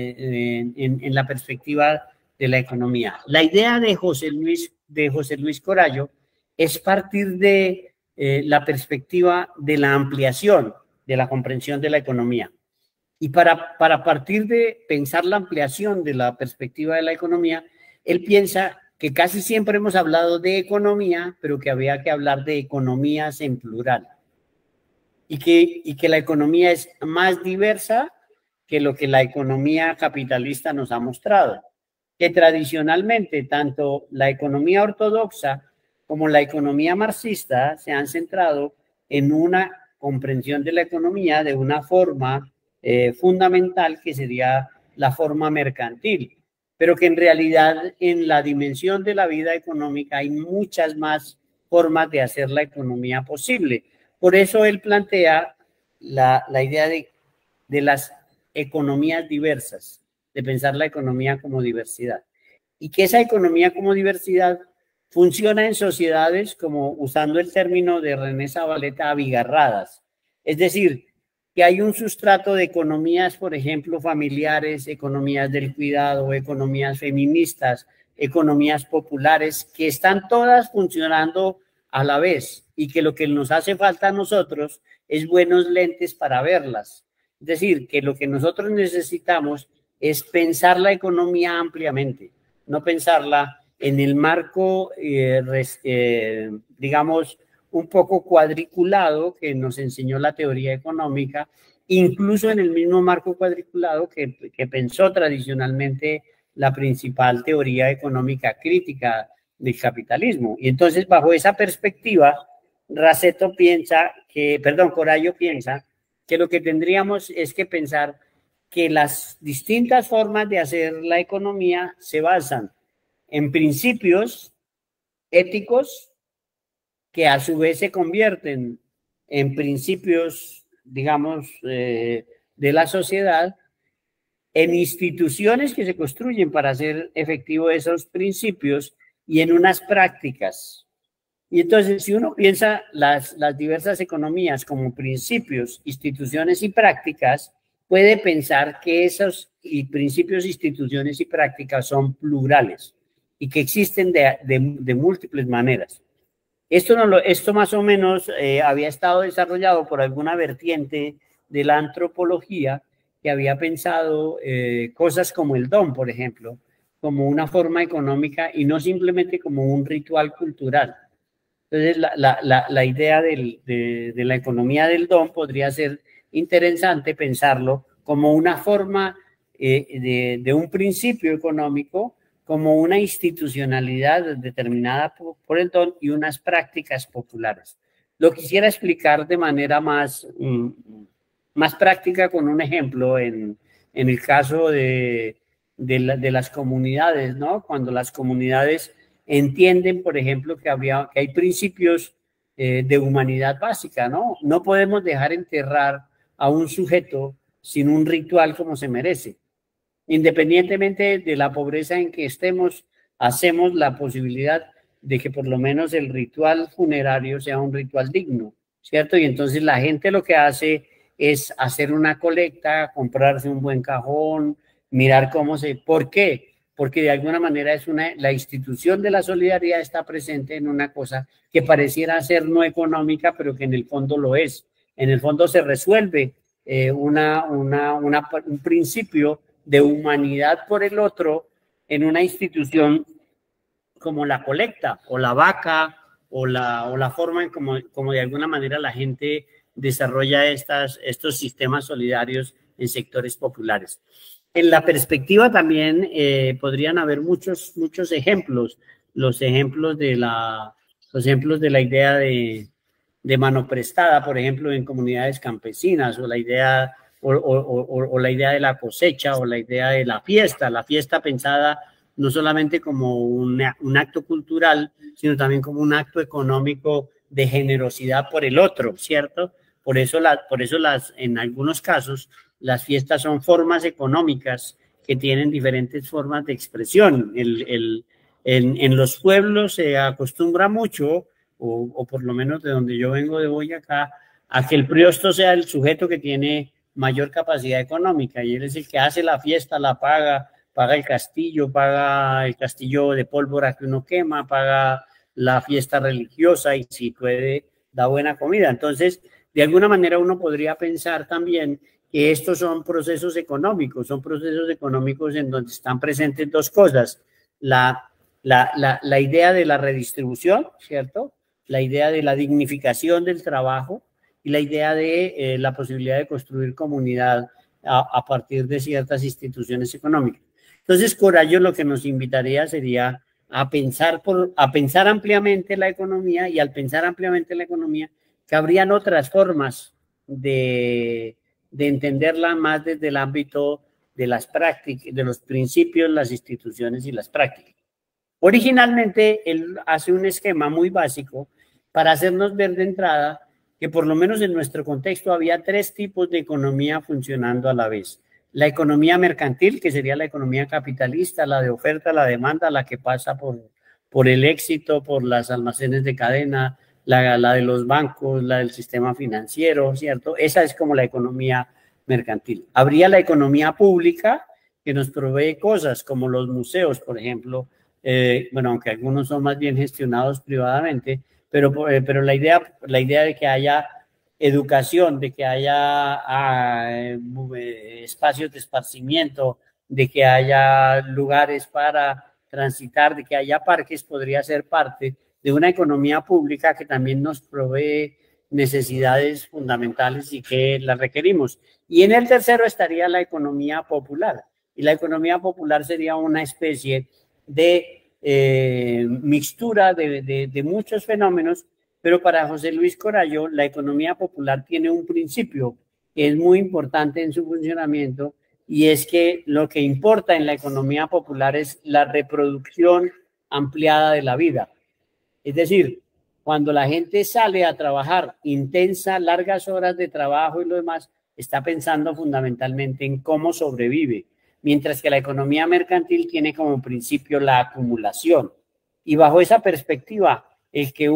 en la perspectiva de la economía. La idea de José Luis Corallo es partir de la perspectiva de la ampliación de la comprensión de la economía. Y para partir de pensar la ampliación de la perspectiva de la economía, él piensa que casi siempre hemos hablado de economía, pero que había que hablar de economías en plural. Y que la economía es más diversa que lo que la economía capitalista nos ha mostrado. Que tradicionalmente tanto la economía ortodoxa como la economía marxista se han centrado en una comprensión de la economía de una forma fundamental que sería la forma mercantil, pero que en realidad en la dimensión de la vida económica hay muchas más formas de hacer la economía posible. Por eso él plantea la idea de las economías diversas, de pensar la economía como diversidad. Y que esa economía como diversidad funciona en sociedades como, usando el término de René Zavaleta, abigarradas. Es decir, que hay un sustrato de economías, por ejemplo, familiares, economías del cuidado, economías feministas, economías populares, que están todas funcionando a la vez y que lo que nos hace falta a nosotros es buenos lentes para verlas. Es decir, que lo que nosotros necesitamos es pensar la economía ampliamente, no pensarla en el marco, digamos, un poco cuadriculado que nos enseñó la teoría económica, incluso en el mismo marco cuadriculado que pensó tradicionalmente la principal teoría económica crítica del capitalismo. Y entonces, bajo esa perspectiva, Corallo piensa que lo que tendríamos es que pensar que las distintas formas de hacer la economía se basan en principios éticos que a su vez se convierten en principios, digamos, de la sociedad, en instituciones que se construyen para hacer efectivo esos principios y en unas prácticas. Y entonces, si uno piensa las diversas economías como principios, instituciones y prácticas, puede pensar que esos principios, instituciones y prácticas son plurales y que existen de múltiples maneras. Esto más o menos había estado desarrollado por alguna vertiente de la antropología que había pensado cosas como el don, por ejemplo, como una forma económica y no simplemente como un ritual cultural. Entonces, la idea de la economía del don podría ser interesante pensarlo como una forma de un principio económico, como una institucionalidad determinada por el don y unas prácticas populares. Lo quisiera explicar de manera más práctica con un ejemplo en el caso de las comunidades, ¿no? Cuando las comunidades entienden, por ejemplo, que hay principios de humanidad básica, ¿no? No podemos dejar enterrar a un sujeto sin un ritual como se merece. Independientemente de la pobreza en que estemos, hacemos la posibilidad de que por lo menos el ritual funerario sea un ritual digno, ¿cierto? Y entonces la gente lo que hace es hacer una colecta, comprarse un buen cajón, mirar ¿por qué? Porque de alguna manera la institución de la solidaridad está presente en una cosa que pareciera ser no económica, pero que en el fondo lo es. En el fondo se resuelve un principio de humanidad por el otro en una institución como la colecta o la vaca o la forma en como de alguna manera la gente desarrolla estos sistemas solidarios en sectores populares. En la perspectiva también podrían haber muchos ejemplos, los ejemplos de la idea de mano prestada, por ejemplo, en comunidades campesinas, o la idea la idea de la cosecha, o la idea de la fiesta pensada no solamente como un acto cultural, sino también como un acto económico de generosidad por el otro, ¿cierto? Por eso en algunos casos, las fiestas son formas económicas que tienen diferentes formas de expresión. En los pueblos se acostumbra mucho, o por lo menos de donde yo vengo, de Boyacá, a que el priosto sea el sujeto que tiene mayor capacidad económica, y él es el que hace la fiesta, la paga el castillo de pólvora que uno quema, paga la fiesta religiosa y si puede, da buena comida. Entonces, de alguna manera uno podría pensar también que estos son procesos económicos en donde están presentes dos cosas: la idea de la redistribución, ¿cierto? La idea de la dignificación del trabajo y la idea de la posibilidad de construir comunidad a partir de ciertas instituciones económicas. Entonces, Corallo lo que nos invitaría sería a pensar ampliamente la economía, y al pensar ampliamente la economía, que habrían otras formas de entenderla más desde el ámbito de las prácticas, de los principios, las instituciones y las prácticas. Originalmente, él hace un esquema muy básico para hacernos ver de entrada que por lo menos en nuestro contexto había tres tipos de economía funcionando a la vez. La economía mercantil, que sería la economía capitalista, la de oferta, la demanda, la que pasa por el éxito, por las almacenes de cadena, la de los bancos, la del sistema financiero, ¿cierto? Esa es como la economía mercantil. Habría la economía pública, que nos provee cosas como los museos, por ejemplo, aunque algunos son más bien gestionados privadamente, pero la idea de que haya educación, de que haya espacios de esparcimiento, de que haya lugares para transitar, de que haya parques, podría ser parte de una economía pública que también nos provee necesidades fundamentales y que las requerimos. Y en el tercero estaría la economía popular. Y la economía popular sería una especie de mixtura de muchos fenómenos, pero para José Luis Corallo, la economía popular tiene un principio que es muy importante en su funcionamiento, y es que lo que importa en la economía popular es la reproducción ampliada de la vida. Es decir, cuando la gente sale a trabajar intensa, largas horas de trabajo y lo demás, está pensando fundamentalmente en cómo sobrevive, mientras que la economía mercantil tiene como principio la acumulación. Y bajo esa perspectiva, el que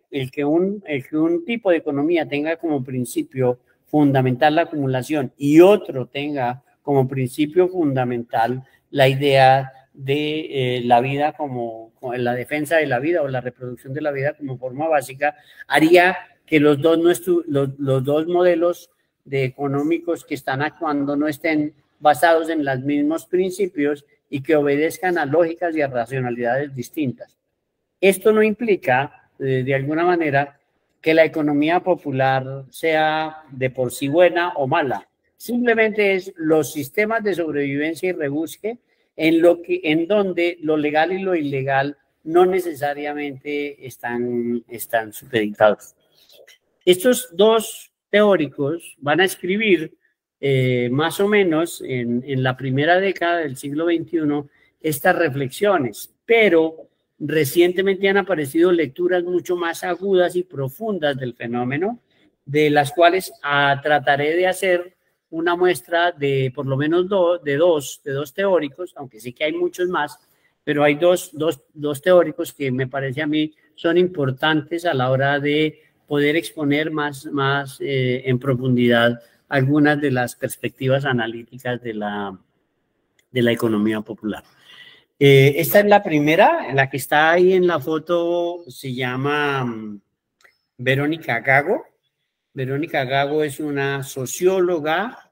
un tipo de economía tenga como principio fundamental la acumulación y otro tenga como principio fundamental la idea de la vida como la defensa de la vida o la reproducción de la vida como forma básica, haría que los dos modelos económicos que están actuando no estén basados en los mismos principios y que obedezcan a lógicas y a racionalidades distintas. Esto no implica, de alguna manera, que la economía popular sea de por sí buena o mala. Simplemente es los sistemas de sobrevivencia y rebusque en donde lo legal y lo ilegal no necesariamente están supeditados. Estos dos teóricos van a escribir más o menos en la primera década del siglo XXI estas reflexiones, pero recientemente han aparecido lecturas mucho más agudas y profundas del fenómeno, de las cuales trataré de hacer una muestra de por lo menos de dos teóricos, aunque sí que hay muchos más, pero hay dos teóricos que me parece a mí son importantes a la hora de poder exponer más en profundidad algunas de las perspectivas analíticas de la economía popular. Esta es la primera, la que está ahí en la foto se llama Verónica Gago. Verónica Gago es una socióloga,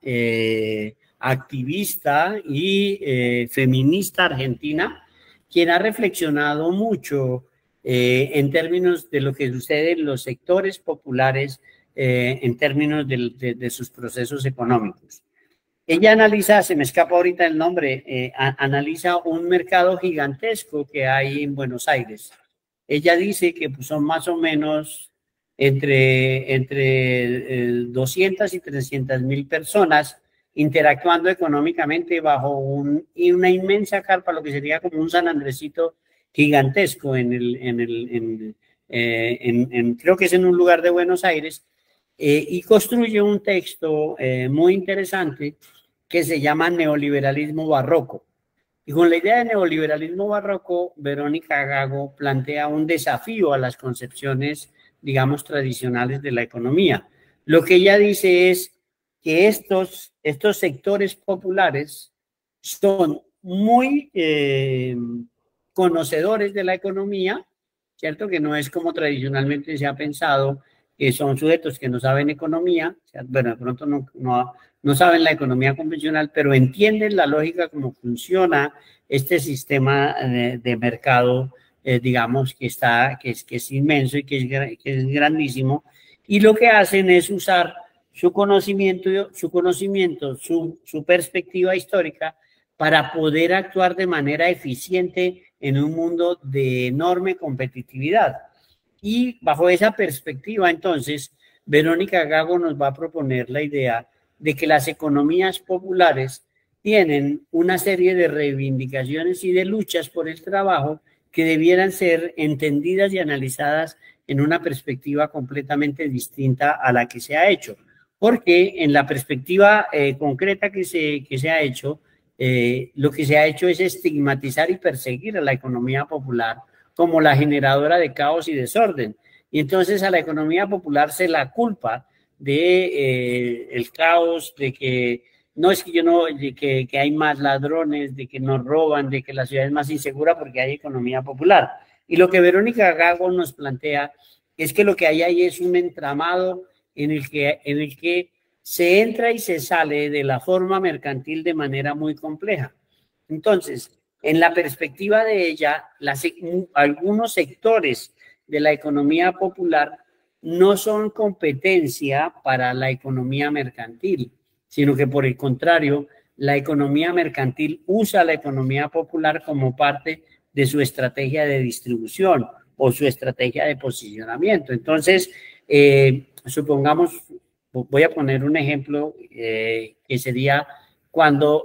activista y feminista argentina, quien ha reflexionado mucho en términos de lo que sucede en los sectores populares en términos de sus procesos económicos. Ella analiza, se me escapa ahorita el nombre, analiza un mercado gigantesco que hay en Buenos Aires. Ella dice que pues, son más o menos entre 200 y 300 mil personas interactuando económicamente bajo una inmensa carpa, lo que sería como un San Andresito gigantesco creo que es en un lugar de Buenos Aires, y construye un texto muy interesante que se llama Neoliberalismo Barroco. Y con la idea de neoliberalismo barroco, Verónica Gago plantea un desafío a las concepciones, digamos, tradicionales de la economía. Lo que ella dice es que estos sectores populares son muy conocedores de la economía, ¿cierto? Que no es como tradicionalmente se ha pensado, que son sujetos que no saben economía, o sea, bueno, de pronto no saben la economía convencional, pero entienden la lógica, cómo funciona este sistema de mercado, digamos, que es inmenso y que es grandísimo, y lo que hacen es usar su conocimiento, su perspectiva histórica para poder actuar de manera eficiente en un mundo de enorme competitividad. Y bajo esa perspectiva, entonces, Verónica Gago nos va a proponer la idea de que las economías populares tienen una serie de reivindicaciones y de luchas por el trabajo que debieran ser entendidas y analizadas en una perspectiva completamente distinta a la que se ha hecho. Porque en la perspectiva concreta que se ha hecho, lo que se ha hecho es estigmatizar y perseguir a la economía popular como la generadora de caos y desorden. Y entonces a la economía popular se la culpa de el caos, de que no es que que hay más ladrones, de que nos roban, de que la ciudad es más insegura porque hay economía popular. Y lo que Verónica Gago nos plantea es que lo que hay ahí es un entramado en el que se entra y se sale de la forma mercantil de manera muy compleja. Entonces, en la perspectiva de ella, algunos sectores de la economía popular no son competencia para la economía mercantil, sino que por el contrario, la economía mercantil usa la economía popular como parte de su estrategia de distribución o su estrategia de posicionamiento. Entonces, supongamos, voy a poner un ejemplo que sería cuando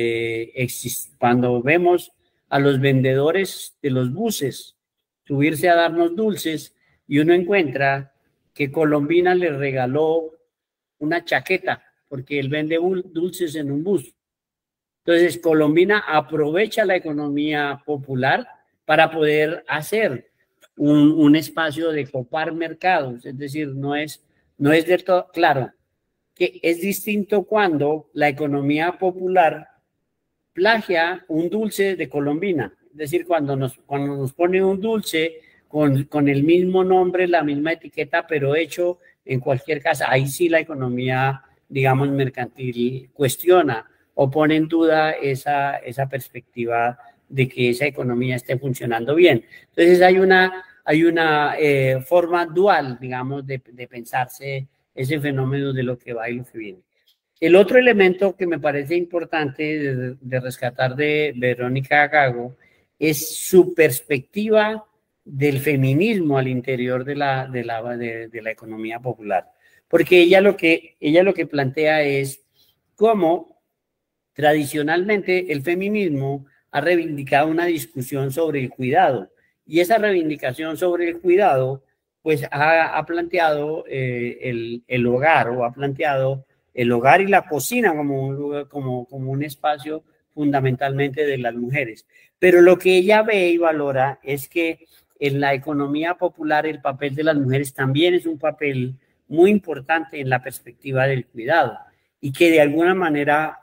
vemos a los vendedores de los buses subirse a darnos dulces y uno encuentra que Colombina le regaló una chaqueta porque él vende dulces en un bus. Entonces, Colombina aprovecha la economía popular para poder hacer un espacio de copar mercados. Es decir, no es del todo claro que es distinto cuando la economía popular plagia un dulce de Colombina. Es decir, cuando nos pone un dulce con el mismo nombre, la misma etiqueta, pero hecho en cualquier casa, ahí sí la economía, digamos, mercantil cuestiona o pone en duda esa perspectiva de que esa economía esté funcionando bien. Entonces hay una forma dual, digamos, de pensarse ese fenómeno de lo que va y lo que viene. El otro elemento que me parece importante de rescatar de Verónica Gago es su perspectiva del feminismo al interior de la economía popular. Porque ella lo que plantea es cómo tradicionalmente el feminismo ha reivindicado una discusión sobre el cuidado. Y esa reivindicación sobre el cuidado, pues ha planteado el hogar o ha planteado el hogar y la cocina como un espacio fundamentalmente de las mujeres. Pero lo que ella ve y valora es que en la economía popular el papel de las mujeres también es un papel muy importante en la perspectiva del cuidado y que de alguna manera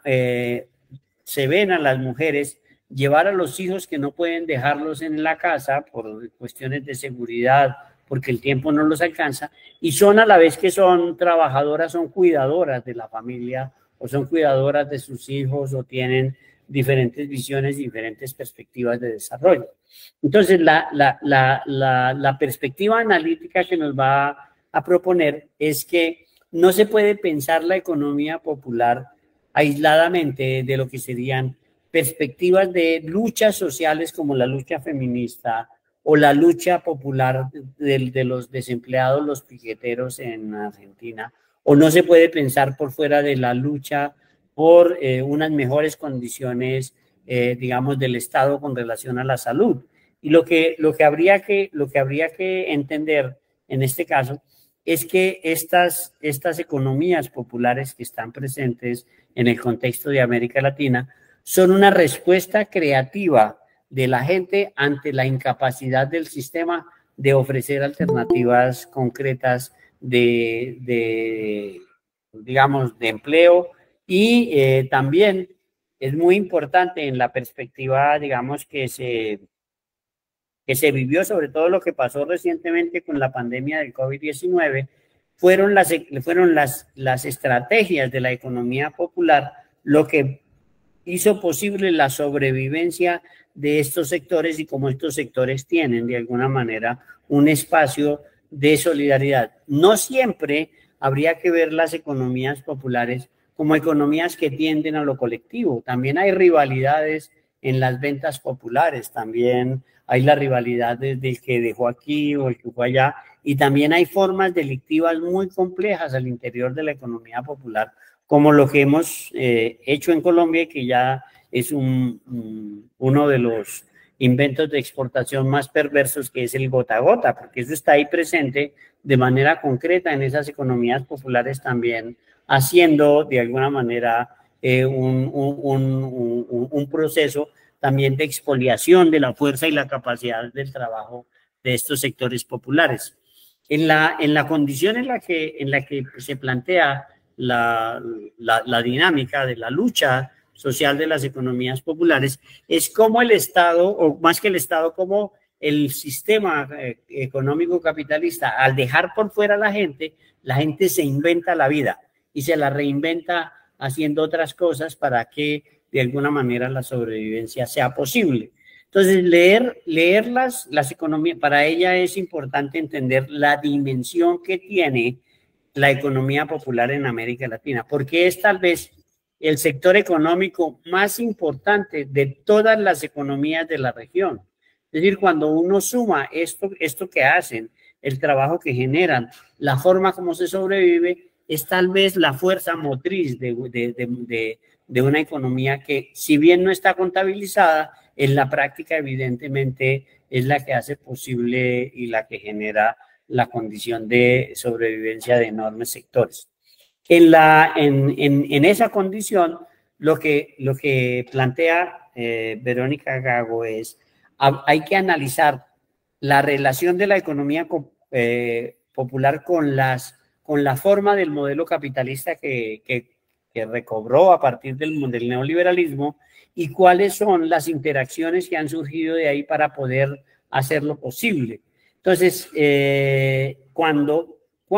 se ven a las mujeres llevar a los hijos que no pueden dejarlos en la casa por cuestiones de seguridad, porque el tiempo no los alcanza, y son a la vez que son trabajadoras, son cuidadoras de la familia, o son cuidadoras de sus hijos, o tienen diferentes visiones, diferentes perspectivas de desarrollo. Entonces, la perspectiva analítica que nos va a proponer es que no se puede pensar la economía popular aisladamente de lo que serían perspectivas de luchas sociales como la lucha feminista, o la lucha popular de los desempleados, los piqueteros en Argentina, o no se puede pensar por fuera de la lucha por unas mejores condiciones, digamos, del Estado con relación a la salud. Y lo que habría que entender en este caso es que estas economías populares que están presentes en el contexto de América Latina son una respuesta creativa de la gente ante la incapacidad del sistema de ofrecer alternativas concretas digamos, de empleo y también es muy importante en la perspectiva, digamos, que se vivió, sobre todo lo que pasó recientemente con la pandemia del COVID-19, fueron las estrategias de la economía popular lo que hizo posible la sobrevivencia de estos sectores y como estos sectores tienen de alguna manera un espacio de solidaridad. No siempre habría que ver las economías populares como economías que tienden a lo colectivo. También hay rivalidades en las ventas populares, también hay la rivalidad del que dejó aquí o el que fue allá, y también hay formas delictivas muy complejas al interior de la economía popular, como lo que hemos hecho en Colombia, que ya es uno de los inventos de exportación más perversos, que es el gota a gota, porque eso está ahí presente de manera concreta en esas economías populares también, haciendo de alguna manera un proceso también de expoliación de la fuerza y la capacidad del trabajo de estos sectores populares. En la condición en la que se plantea la dinámica de la lucha social de las economías populares, es como el Estado, o más que el Estado, como el sistema económico capitalista, al dejar por fuera a la gente se inventa la vida y se la reinventa haciendo otras cosas para que de alguna manera la sobrevivencia sea posible. Entonces, leer las economías, para ella es importante entender la dimensión que tiene la economía popular en América Latina, porque es tal vez el sector económico más importante de todas las economías de la región. Es decir, cuando uno suma esto que hacen, el trabajo que generan, la forma como se sobrevive, es tal vez la fuerza motriz de una economía que, si bien no está contabilizada, en la práctica evidentemente es la que hace posible y la que genera la condición de sobrevivencia de enormes sectores. En esa condición, lo que plantea Verónica Gago es, hay que analizar la relación de la economía popular con la forma del modelo capitalista que recobró a partir del neoliberalismo y cuáles son las interacciones que han surgido de ahí para poder hacerlo posible. Entonces, cuando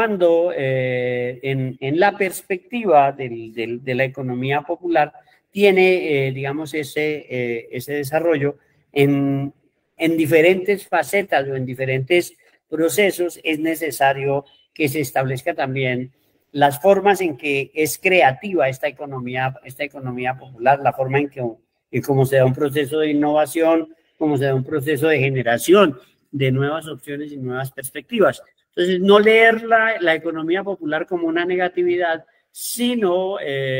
en la perspectiva de la economía popular tiene, digamos, ese desarrollo en diferentes facetas o en diferentes procesos, es necesario que se establezca también las formas en que es creativa esta economía popular, la forma en cómo se da un proceso de innovación, cómo se da un proceso de generación de nuevas opciones y nuevas perspectivas. Entonces, no leer la economía popular como una negatividad, sino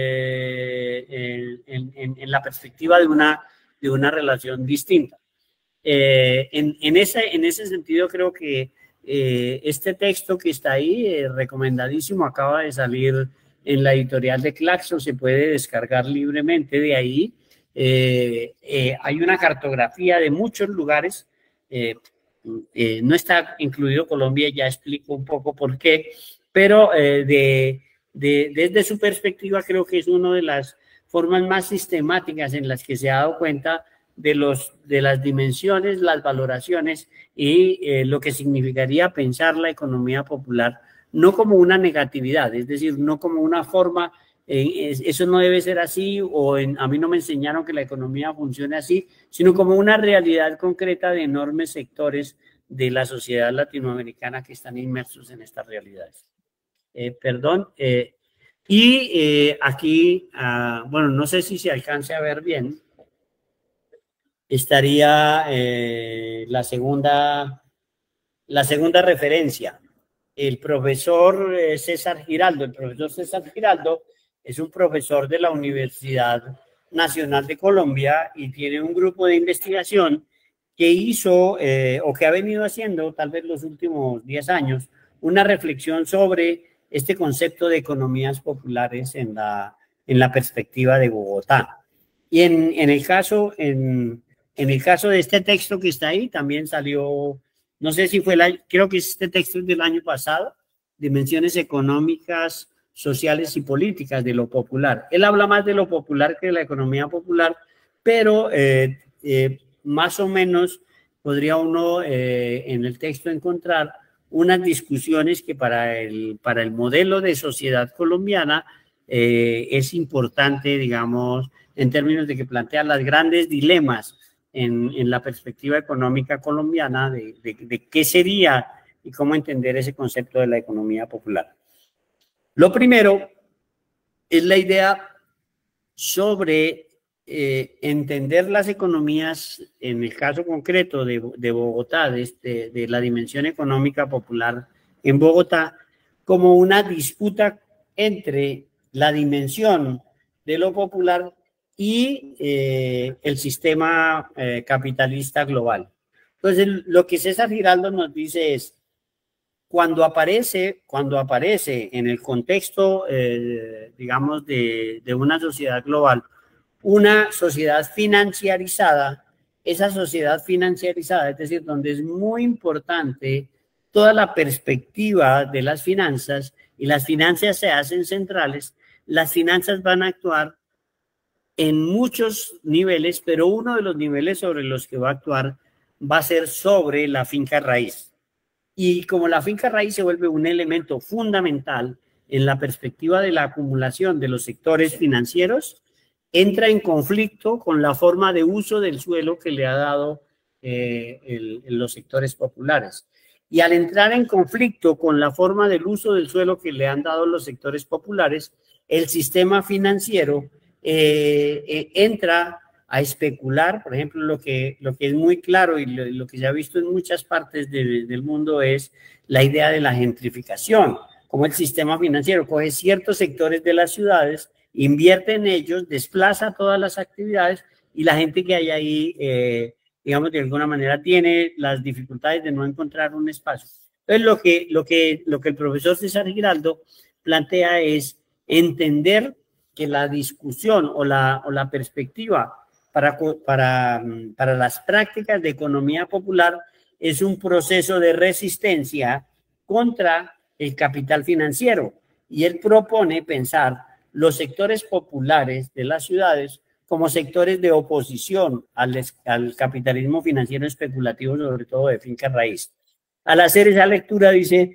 en la perspectiva de una relación distinta. En ese sentido, creo que este texto que está ahí, recomendadísimo, acaba de salir en la editorial de Claxo, se puede descargar libremente de ahí. Hay una cartografía de muchos lugares, no está incluido Colombia, ya explico un poco por qué, pero desde su perspectiva creo que es una de las formas más sistemáticas en las que se ha dado cuenta de las dimensiones, las valoraciones y lo que significaría pensar la economía popular no como una negatividad, es decir, no como una forma, eso no debe ser así, a mí no me enseñaron que la economía funcione así, sino como una realidad concreta de enormes sectores de la sociedad latinoamericana que están inmersos en estas realidades. Aquí, bueno, no sé si se alcance a ver bien, estaría la segunda referencia. El profesor César Giraldo. El profesor César Giraldo es un profesor de la Universidad Nacional de Colombia y tiene un grupo de investigación que hizo o que ha venido haciendo tal vez los últimos 10 años una reflexión sobre este concepto de economías populares en la perspectiva de Bogotá. Y en el caso de este texto que está ahí, también salió, no sé si fue creo que este texto es del año pasado, Dimensiones Económicas, Sociales y Políticas de lo Popular. Él habla más de lo popular que de la economía popular, pero más o menos podría uno en el texto encontrar unas discusiones que para el modelo de sociedad colombiana es importante, digamos, en términos de que plantea los grandes dilemas en la perspectiva económica colombiana de qué sería y cómo entender ese concepto de la economía popular. Lo primero es la idea sobre entender las economías, en el caso concreto de Bogotá, de la dimensión económica popular en Bogotá, como una disputa entre la dimensión de lo popular y el sistema capitalista global. Entonces, lo que César Giraldo nos dice es, cuando aparece en el contexto, digamos, de una sociedad global, una sociedad financiarizada, esa sociedad financiarizada, es decir, donde es muy importante toda la perspectiva de las finanzas y las finanzas se hacen centrales, las finanzas van a actuar en muchos niveles, pero uno de los niveles sobre los que va a actuar va a ser sobre la finca raíz. Y como la finca raíz se vuelve un elemento fundamental en la perspectiva de la acumulación de los sectores financieros, entra en conflicto con la forma de uso del suelo que le ha dado los sectores populares. Y al entrar en conflicto con la forma del uso del suelo que le han dado los sectores populares, el sistema financiero entra a especular. Por ejemplo, lo que es muy claro y lo que se ha visto en muchas partes del mundo es la idea de la gentrificación, como el sistema financiero coge ciertos sectores de las ciudades, invierte en ellos, desplaza todas las actividades y la gente que hay ahí, digamos, de alguna manera tiene las dificultades de no encontrar un espacio. Entonces, lo que el profesor César Giraldo plantea es entender que la discusión o la perspectiva para las prácticas de economía popular es un proceso de resistencia contra el capital financiero. Y él propone pensar los sectores populares de las ciudades como sectores de oposición al capitalismo financiero especulativo, sobre todo de finca raíz. Al hacer esa lectura dice,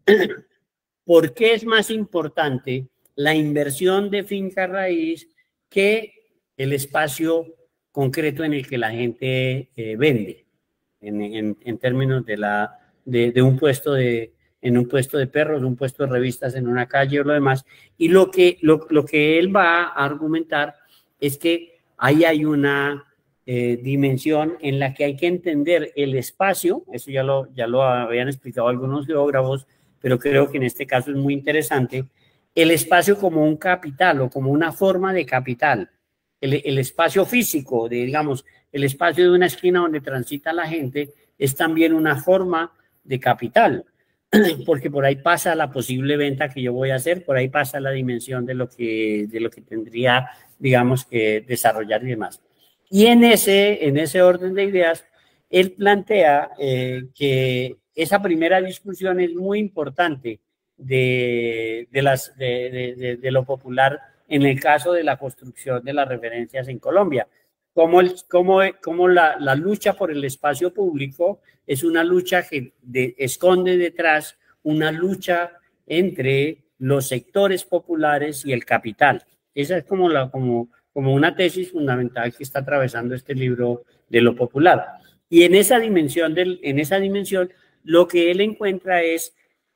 ¿por qué es más importante la inversión de finca raíz que el espacio concreto en el que la gente vende, en términos de un puesto en un puesto de perros, un puesto de revistas en una calle o lo demás? Y lo que él va a argumentar es que ahí hay una dimensión en la que hay que entender el espacio. Eso ya lo habían explicado algunos geógrafos, pero creo que en este caso es muy interesante, el espacio como un capital o como una forma de capital. El espacio físico, digamos, el espacio de una esquina donde transita la gente es también una forma de capital, porque por ahí pasa la posible venta que yo voy a hacer, por ahí pasa la dimensión de lo que tendría, digamos, que desarrollar y demás. Y en ese orden de ideas, él plantea que esa primera discusión es muy importante de lo popular en el caso de la construcción de las referencias en Colombia. Como la lucha por el espacio público es una lucha que esconde detrás una lucha entre los sectores populares y el capital. Esa es como una tesis fundamental que está atravesando este libro de lo popular. Y en esa dimensión, lo que él encuentra es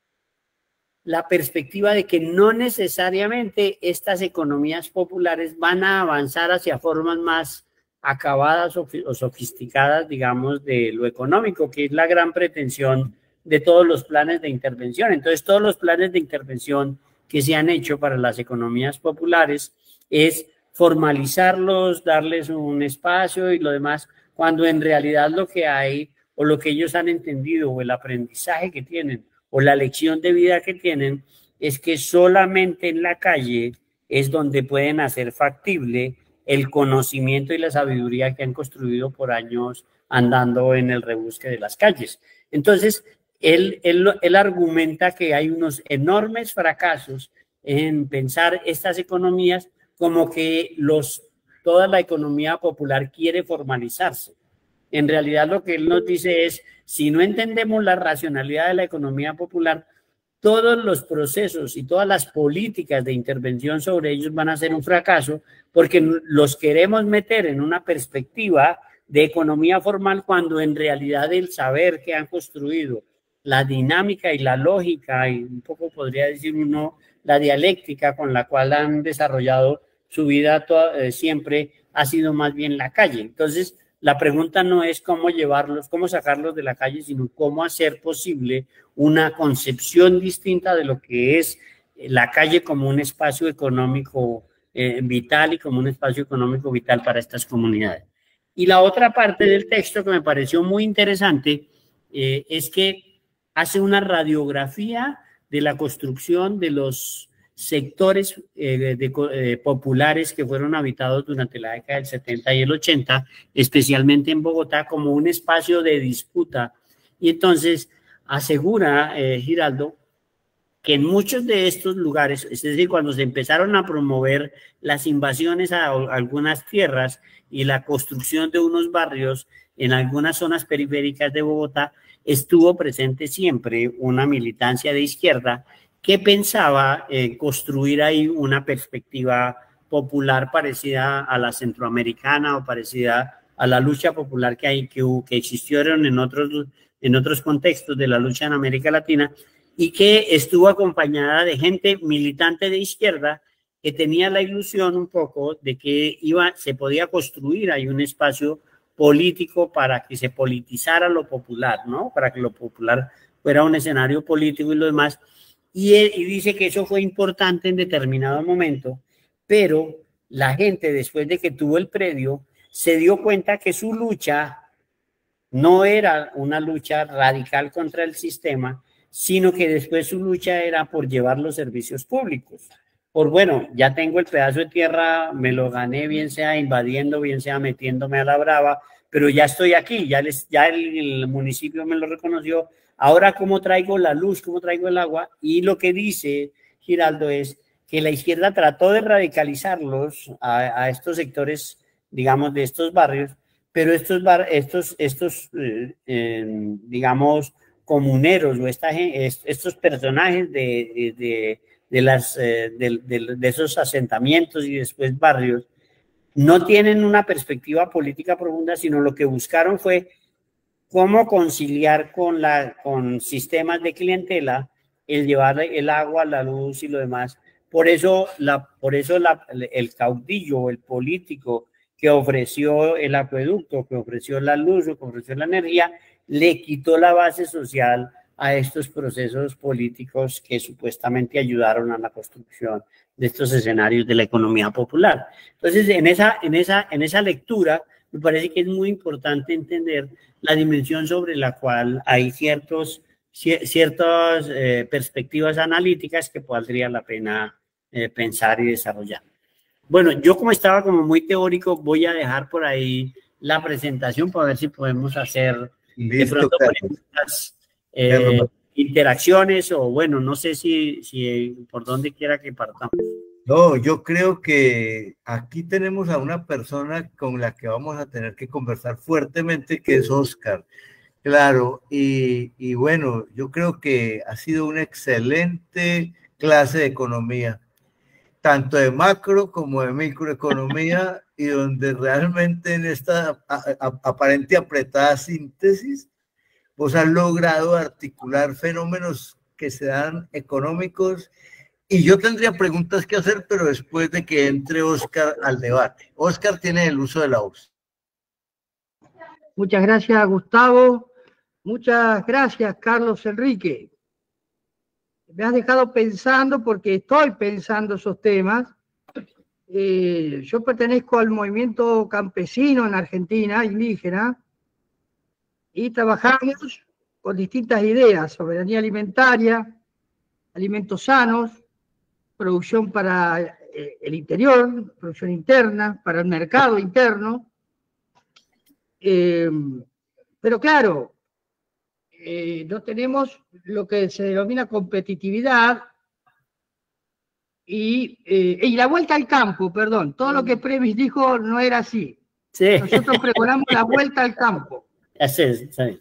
la perspectiva de que no necesariamente estas economías populares van a avanzar hacia formas más acabadas o sofisticadas, digamos, de lo económico, que es la gran pretensión de todos los planes de intervención. Entonces, todos los planes de intervención que se han hecho para las economías populares es formalizarlos, darles un espacio y lo demás, cuando en realidad lo que hay o lo que ellos han entendido o el aprendizaje que tienen o la lección de vida que tienen es que solamente en la calle es donde pueden hacer factible el conocimiento y la sabiduría que han construido por años andando en el rebusque de las calles. Entonces, él argumenta que hay unos enormes fracasos en pensar estas economías como que toda la economía popular quiere formalizarse. En realidad lo que él nos dice es, si no entendemos la racionalidad de la economía popular, todos los procesos y todas las políticas de intervención sobre ellos van a ser un fracaso, porque los queremos meter en una perspectiva de economía formal cuando en realidad el saber que han construido, la dinámica y la lógica, y un poco podría decir uno, la dialéctica con la cual han desarrollado su vida siempre ha sido más bien la calle. Entonces, la pregunta no es cómo sacarlos de la calle, sino cómo hacer posible una concepción distinta de lo que es la calle como un espacio económico vital y como un espacio económico vital para estas comunidades. Y la otra parte del texto que me pareció muy interesante es que hace una radiografía de la construcción de los sectores populares que fueron habitados durante la década del 70 y el 80, especialmente en Bogotá, como un espacio de disputa. Y entonces asegura Giraldo que en muchos de estos lugares, es decir, cuando se empezaron a promover las invasiones a algunas tierras y la construcción de unos barrios, en algunas zonas periféricas de Bogotá, estuvo presente siempre una militancia de izquierda que pensaba construir ahí una perspectiva popular parecida a la centroamericana o parecida a la lucha popular que existieron en otros contextos de la lucha en América Latina, y que estuvo acompañada de gente militante de izquierda que tenía la ilusión un poco de que se podía construir ahí un espacio político para que se politizara lo popular, ¿no? Para que lo popular fuera un escenario político y lo demás. Y dice que eso fue importante en determinado momento, pero la gente, después de que tuvo el predio, se dio cuenta que su lucha no era una lucha radical contra el sistema, sino que después su lucha era por llevar los servicios públicos. Por, bueno, ya tengo el pedazo de tierra, me lo gané, bien sea invadiendo, bien sea metiéndome a la brava, pero ya estoy aquí, ya el municipio me lo reconoció. Ahora, ¿cómo traigo la luz? ¿Cómo traigo el agua? Y lo que dice Giraldo es que la izquierda trató de radicalizarlos a estos sectores, digamos, de estos barrios, pero digamos, comuneros o estos personajes de esos asentamientos y después barrios no tienen una perspectiva política profunda, sino lo que buscaron fue cómo conciliar con sistemas de clientela el llevar el agua, la luz y lo demás. Por eso el caudillo, el político que ofreció el acueducto, que ofreció la luz o que ofreció la energía, le quitó la base social a estos procesos políticos que supuestamente ayudaron a la construcción de estos escenarios de la economía popular. Entonces, en esa lectura, me parece que es muy importante entender la dimensión sobre la cual hay ciertas perspectivas analíticas que valdría la pena pensar y desarrollar. Bueno, yo como estaba como muy teórico, voy a dejar por ahí la presentación para ver si podemos hacer de pronto preguntas, interacciones, o bueno, no sé si por dónde quiera que partamos. No, yo creo que aquí tenemos a una persona con la que vamos a tener que conversar fuertemente, que es Óscar. Claro, y bueno, yo creo que ha sido una excelente clase de economía, tanto de macro como de microeconomía, y donde realmente en esta aparente apretada síntesis, vos has logrado articular fenómenos que se dan económicos. Y yo tendría preguntas que hacer, pero después de que entre Óscar al debate. Óscar tiene el uso de la voz. Muchas gracias, Gustavo. Muchas gracias, Carlos Enrique. Me has dejado pensando, porque estoy pensando esos temas. Yo pertenezco al movimiento campesino en Argentina, indígena, y trabajamos con distintas ideas: soberanía alimentaria, alimentos sanos, producción para el interior, producción interna, para el mercado interno. Pero claro, no tenemos lo que se denomina competitividad y la vuelta al campo, perdón. Todo lo que Previs dijo no era así. Sí. Nosotros pregonamos la vuelta al campo. Así es, sí.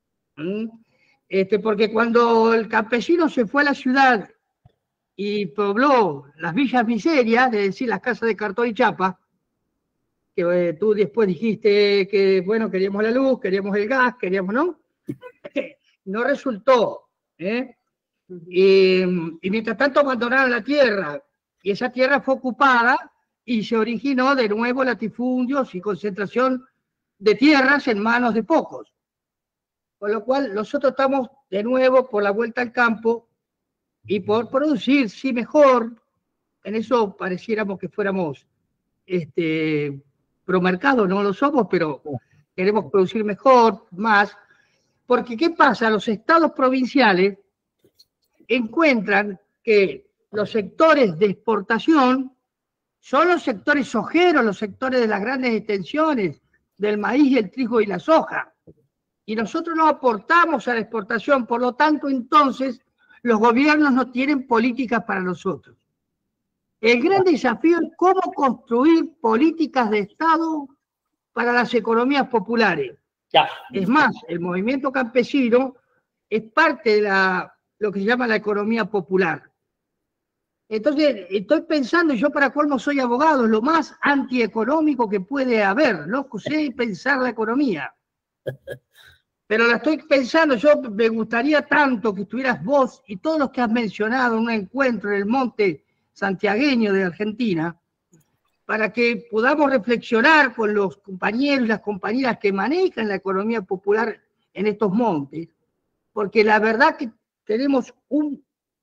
Porque cuando el campesino se fue a la ciudad y pobló las villas miserias, es decir, las casas de cartón y chapa, que tú después dijiste que, bueno, queríamos la luz, queríamos el gas, queríamos, ¿no? No resultó, ¿eh? Y mientras tanto abandonaron la tierra, y esa tierra fue ocupada y se originó de nuevo latifundios y concentración de tierras en manos de pocos. Con lo cual nosotros estamos de nuevo por la vuelta al campo y por producir, sí, mejor. En eso pareciéramos que fuéramos promercado, no lo somos, pero queremos producir mejor, más. Porque ¿qué pasa? Los estados provinciales encuentran que los sectores de exportación son los sectores sojeros, los sectores de las grandes extensiones del maíz y el trigo y la soja. Y nosotros no aportamos a la exportación, por lo tanto, entonces, los gobiernos no tienen políticas para nosotros. El gran desafío es cómo construir políticas de Estado para las economías populares. Ya. Es más, el movimiento campesino es parte de lo que se llama la economía popular. Entonces, estoy pensando, yo para colmo soy abogado, lo más antieconómico que puede haber, no sé pensar la economía. Pero la estoy pensando, yo me gustaría tanto que estuvieras vos y todos los que has mencionado en un encuentro en el monte santiagueño de Argentina, para que podamos reflexionar con los compañeros y las compañeras que manejan la economía popular en estos montes, porque la verdad que tenemos uno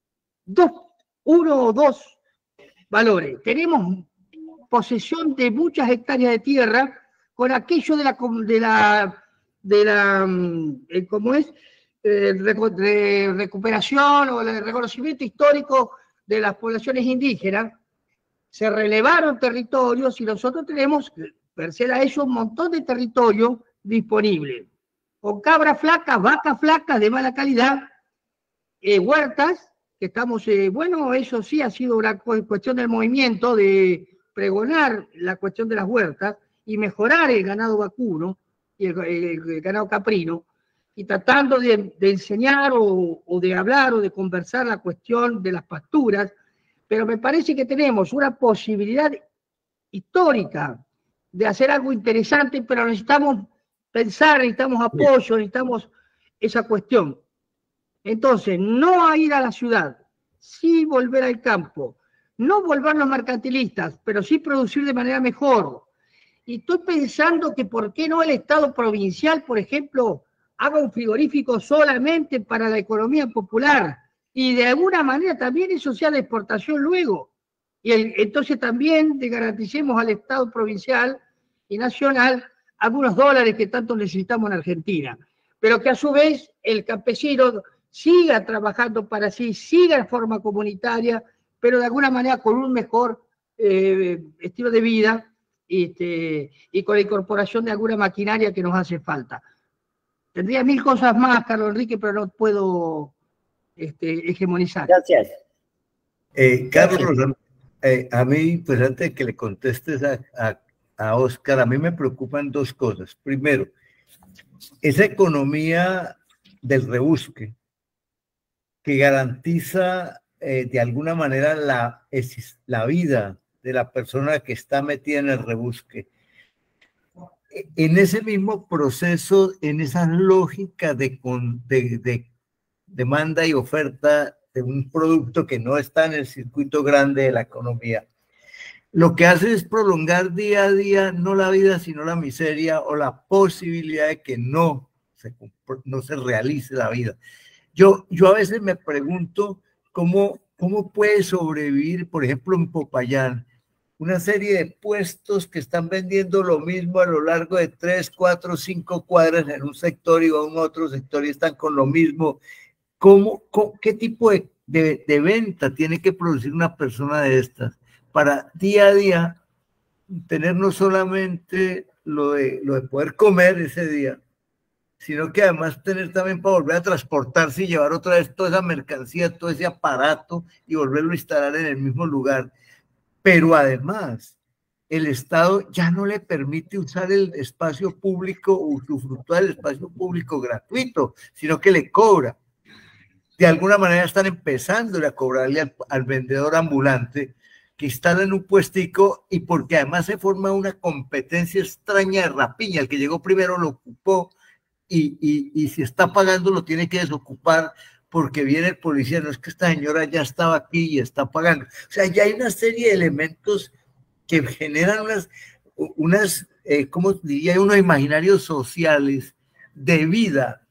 o dos valores. Tenemos posesión de muchas hectáreas de tierra con aquello ¿cómo es? De recuperación o el reconocimiento histórico de las poblaciones indígenas. Se relevaron territorios y nosotros tenemos, per se a ello, un montón de territorio disponible. Con cabras flacas, vacas flacas de mala calidad, huertas, que estamos, bueno, eso sí ha sido una cuestión del movimiento de pregonar la cuestión de las huertas y mejorar el ganado vacuno y el ganado caprino, y tratando de enseñar o de hablar o de conversar la cuestión de las pasturas, pero me parece que tenemos una posibilidad histórica de hacer algo interesante, pero necesitamos pensar, necesitamos apoyo, necesitamos esa cuestión. Entonces, no a ir a la ciudad, sí volver al campo, no volvernos mercantilistas, pero sí producir de manera mejor. Y estoy pensando que por qué no el Estado provincial, por ejemplo, haga un frigorífico solamente para la economía popular y de alguna manera también eso sea de exportación luego. Y entonces también le garanticemos al Estado provincial y nacional algunos dólares que tanto necesitamos en Argentina, pero que a su vez el campesino siga trabajando para sí, siga en forma comunitaria, pero de alguna manera con un mejor estilo de vida y con la incorporación de alguna maquinaria que nos hace falta. Tendría mil cosas más, Carlos Enrique, pero no puedo hegemonizar. Gracias. Carlos, a mí, pues antes de que le contestes a Oscar, a mí me preocupan dos cosas. Primero, esa economía del rebusque que garantiza de alguna manera la vida de la persona que está metida en el rebusque. En ese mismo proceso, en esa lógica de demanda y oferta de un producto que no está en el circuito grande de la economía, lo que hace es prolongar día a día no la vida, sino la miseria o la posibilidad de que no se realice la vida. Yo a veces me pregunto cómo puede sobrevivir, por ejemplo, en Popayán, una serie de puestos que están vendiendo lo mismo a lo largo de 3, 4, 5 cuadras en un sector y en un otro sector y están con lo mismo. ¿Qué tipo de venta tiene que producir una persona de estas para día a día tener no solamente lo de poder comer ese día, sino que además tener también para volver a transportarse y llevar otra vez toda esa mercancía, todo ese aparato y volverlo a instalar en el mismo lugar? Pero además, el Estado ya no le permite usar el espacio público o usufructuar del espacio público gratuito, sino que le cobra. De alguna manera están empezando a cobrarle al vendedor ambulante que instala en un puestico, y porque además se forma una competencia extraña de rapiña. El que llegó primero lo ocupó y si está pagando lo tiene que desocupar porque viene el policía. No es que esta señora ya estaba aquí y está pagando. O sea, ya hay una serie de elementos que generan unas ¿cómo diría? Unos imaginarios sociales de vida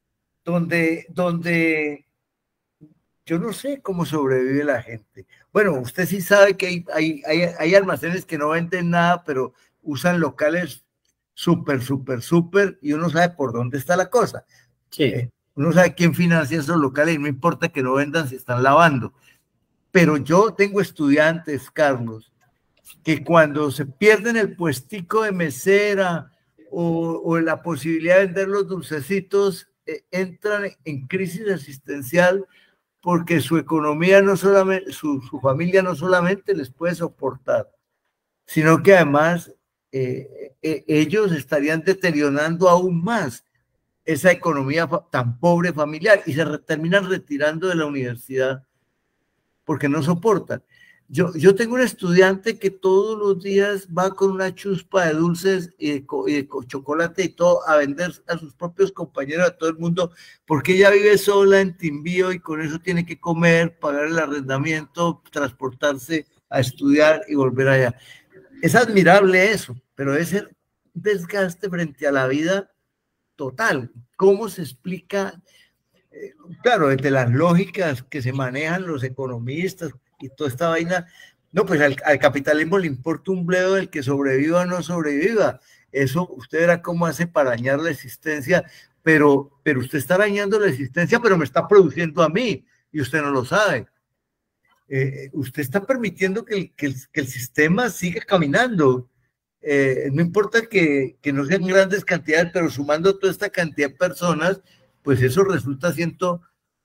donde yo no sé cómo sobrevive la gente. Bueno, usted sí sabe que hay almacenes que no venden nada, pero usan locales súper, y uno sabe por dónde está la cosa. Sí. Uno sabe quién financia esos locales y no importa que no vendan si están lavando. Pero yo tengo estudiantes, Carlos, que cuando se pierden el puestico de mesera o la posibilidad de vender los dulcecitos, entran en crisis existencial porque su economía no solamente, su familia no solamente les puede soportar, sino que además ellos estarían deteriorando aún más esa economía tan pobre familiar y se terminan retirando de la universidad porque no soportan. Yo tengo un estudiante que todos los días va con una chuspa de dulces y de chocolate y todo a vender a sus propios compañeros, a todo el mundo, porque ella vive sola en Timbío y con eso tiene que comer, pagar el arrendamiento, transportarse a estudiar y volver allá. Es admirable eso, pero es el desgaste frente a la vida total. ¿Cómo se explica? Claro, desde las lógicas que se manejan los economistas y toda esta vaina, no, pues al capitalismo le importa un bledo del que sobreviva o no sobreviva. Eso usted verá cómo hace para dañar la existencia, pero usted está dañando la existencia, pero me está produciendo a mí y usted no lo sabe. Usted está permitiendo que el sistema siga caminando. No importa que no sean grandes cantidades, pero sumando toda esta cantidad de personas, pues eso resulta siendo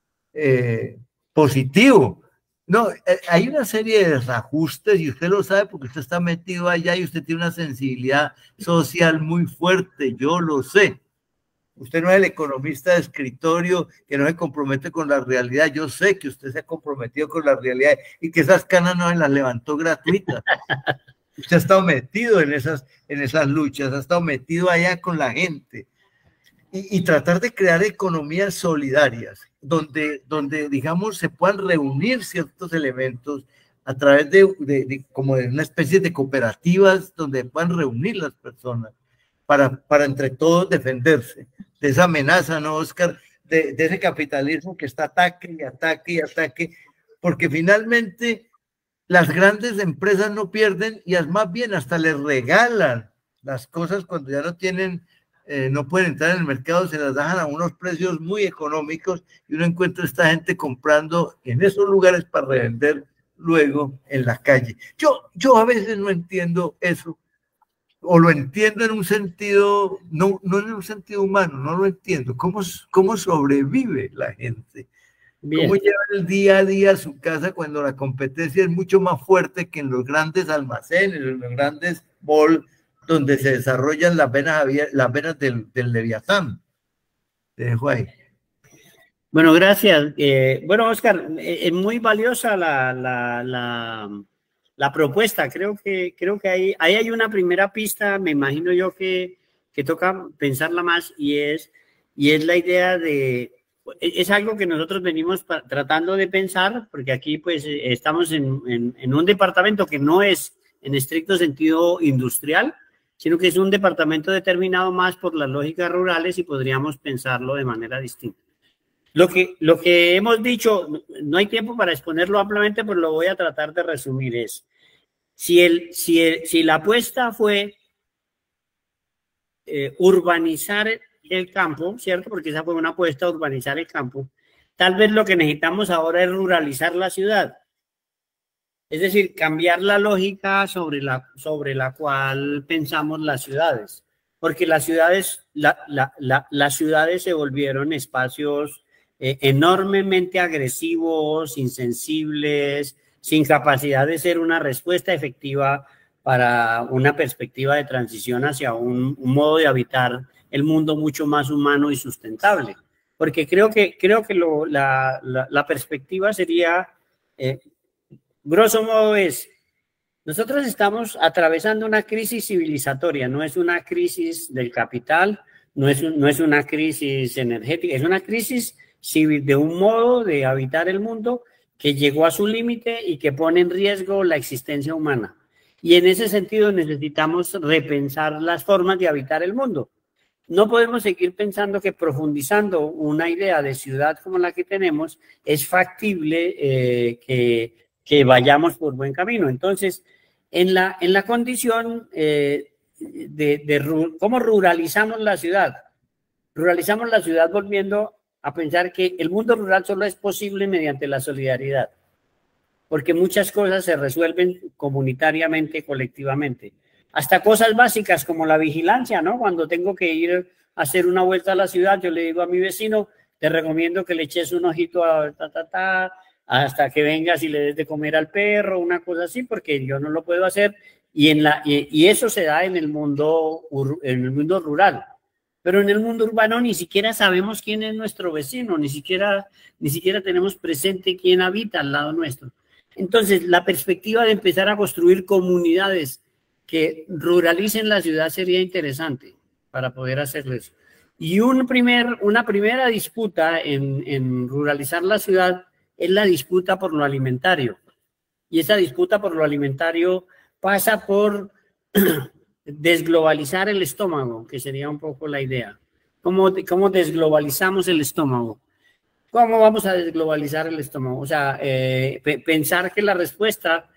positivo. No, hay una serie de desajustes y usted lo sabe porque usted está metido allá y usted tiene una sensibilidad social muy fuerte, yo lo sé. Usted no es el economista de escritorio que no se compromete con la realidad. Yo sé que usted se ha comprometido con la realidad y que esas canas no se las levantó gratuitas. Usted ha estado metido en esas luchas, ha estado metido allá con la gente. Y tratar de crear economías solidarias, donde digamos, se puedan reunir ciertos elementos a través como de una especie de cooperativas donde puedan reunir las personas para entre todos defenderse de esa amenaza, ¿no, Oscar? De ese capitalismo que está ataque y ataque y ataque, porque finalmente las grandes empresas no pierden y más bien hasta les regalan las cosas cuando ya no tienen, no pueden entrar en el mercado, se las dejan a unos precios muy económicos y uno encuentra a esta gente comprando en esos lugares para revender luego en la calle. Yo a veces no entiendo eso, o lo entiendo en un sentido, no en un sentido humano, no lo entiendo. ¿Cómo sobrevive la gente? Bien. ¿Cómo lleva el día a día a su casa cuando la competencia es mucho más fuerte que en los grandes almacenes, en los grandes malls donde se desarrollan las venas del Leviatán? Te dejo ahí. Bueno, gracias. Bueno, Oscar, es muy valiosa la propuesta. Creo que ahí hay una primera pista, me imagino yo que toca pensarla más y es la idea de, es algo que nosotros venimos tratando de pensar, porque aquí pues estamos en un departamento que no es en estricto sentido industrial, sino que es un departamento determinado más por las lógicas rurales y podríamos pensarlo de manera distinta. Lo que hemos dicho, no hay tiempo para exponerlo ampliamente, pero lo voy a tratar de resumir, es si la apuesta fue urbanizar el campo, ¿cierto? Porque esa fue una apuesta, urbanizar el campo. Tal vez lo que necesitamos ahora es ruralizar la ciudad. Es decir, cambiar la lógica sobre la cual pensamos las ciudades. Porque las ciudades se volvieron espacios enormemente agresivos, insensibles, sin capacidad de ser una respuesta efectiva para una perspectiva de transición hacia un modo de habitar el mundo mucho más humano y sustentable. Porque creo que la perspectiva sería, grosso modo nosotros estamos atravesando una crisis civilizatoria, no es una crisis del capital, no es una crisis energética, es una crisis civil de un modo de habitar el mundo que llegó a su límite y que pone en riesgo la existencia humana. Y en ese sentido necesitamos repensar las formas de habitar el mundo. No podemos seguir pensando que profundizando una idea de ciudad como la que tenemos es factible que vayamos por buen camino. Entonces, en la condición de cómo ruralizamos la ciudad. Ruralizamos la ciudad volviendo a pensar que el mundo rural solo es posible mediante la solidaridad, porque muchas cosas se resuelven comunitariamente, colectivamente. Hasta cosas básicas como la vigilancia, ¿no? Cuando tengo que ir a hacer una vuelta a la ciudad, yo le digo a mi vecino, te recomiendo que le eches un ojito a hasta que vengas y le des de comer al perro, una cosa así, porque yo no lo puedo hacer y eso se da en el mundo rural. Pero en el mundo urbano ni siquiera sabemos quién es nuestro vecino, ni siquiera tenemos presente quién habita al lado nuestro. Entonces, la perspectiva de empezar a construir comunidades que ruralicen la ciudad sería interesante para poder hacerlo eso. Y una primera disputa en ruralizar la ciudad es la disputa por lo alimentario. Y esa disputa por lo alimentario pasa por desglobalizar el estómago, que sería un poco la idea. ¿Cómo desglobalizamos el estómago? ¿Cómo vamos a desglobalizar el estómago? O sea, pensar que la respuesta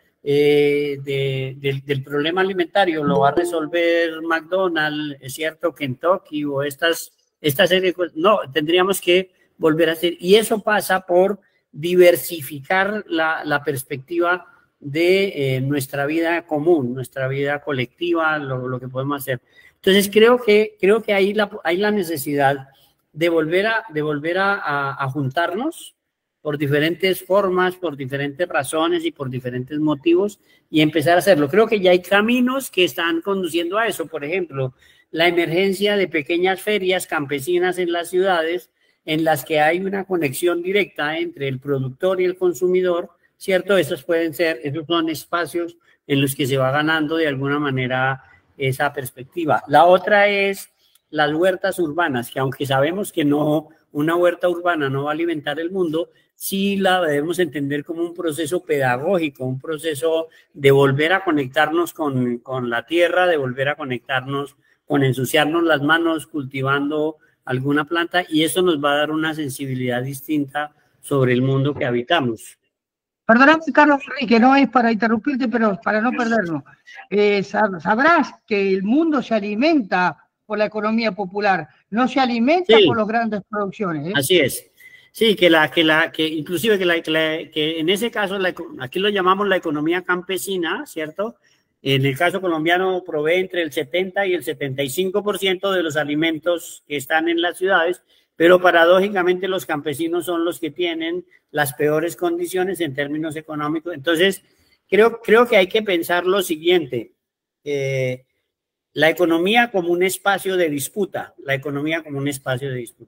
del problema alimentario lo va a resolver McDonald's, es cierto, Kentucky o esta serie de cosas. No, tendríamos que volver a hacer. Y eso pasa por diversificar la perspectiva de nuestra vida común, nuestra vida colectiva, lo que podemos hacer. Entonces creo que hay la necesidad de volver a juntarnos por diferentes formas, por diferentes razones y por diferentes motivos y empezar a hacerlo. Creo que ya hay caminos que están conduciendo a eso. Por ejemplo, la emergencia de pequeñas ferias campesinas en las ciudades en las que hay una conexión directa entre el productor y el consumidor, ¿cierto? Esos son espacios en los que se va ganando de alguna manera esa perspectiva. La otra es las huertas urbanas, que aunque sabemos que una huerta urbana no va a alimentar el mundo, sí la debemos entender como un proceso pedagógico, un proceso de volver a conectarnos con la tierra, de volver a conectarnos con ensuciarnos las manos cultivando alguna planta, y eso nos va a dar una sensibilidad distinta sobre el mundo que habitamos. Perdóname, Carlos Enrique, no es para interrumpirte, pero para no perdernos. Sabrás que el mundo se alimenta por la economía popular, no se alimenta por las grandes producciones. ¿Eh? Así es. Sí, que en ese caso, aquí lo llamamos la economía campesina, ¿cierto? En el caso colombiano provee entre el 70 y el 75% de los alimentos que están en las ciudades, pero paradójicamente los campesinos son los que tienen las peores condiciones en términos económicos. Entonces, creo que hay que pensar lo siguiente, la economía como un espacio de disputa, Y la economía como un espacio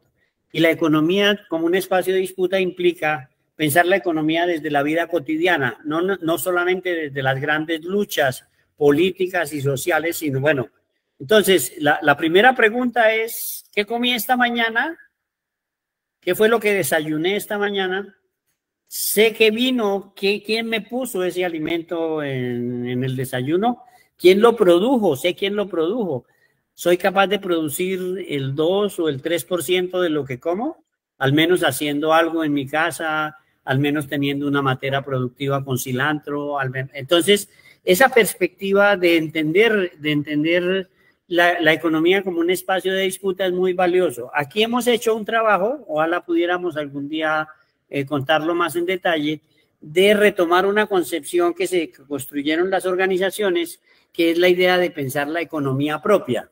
de disputa implica pensar la economía desde la vida cotidiana, no solamente desde las grandes luchas políticas y sociales, sino bueno. Entonces, la primera pregunta es, ¿qué comí esta mañana? ¿Qué fue lo que desayuné esta mañana? Sé que vino, ¿quién me puso ese alimento en el desayuno? ¿Quién lo produjo? Sé quién lo produjo. ¿Soy capaz de producir el 2 o el 3% de lo que como? Al menos haciendo algo en mi casa, al menos teniendo una materia productiva con cilantro. Entonces, esa perspectiva de entender la economía como un espacio de disputa es muy valioso. Aquí hemos hecho un trabajo, ojalá pudiéramos algún día contarlo más en detalle, de retomar una concepción que se construyeron las organizaciones, que es la idea de pensar la economía propia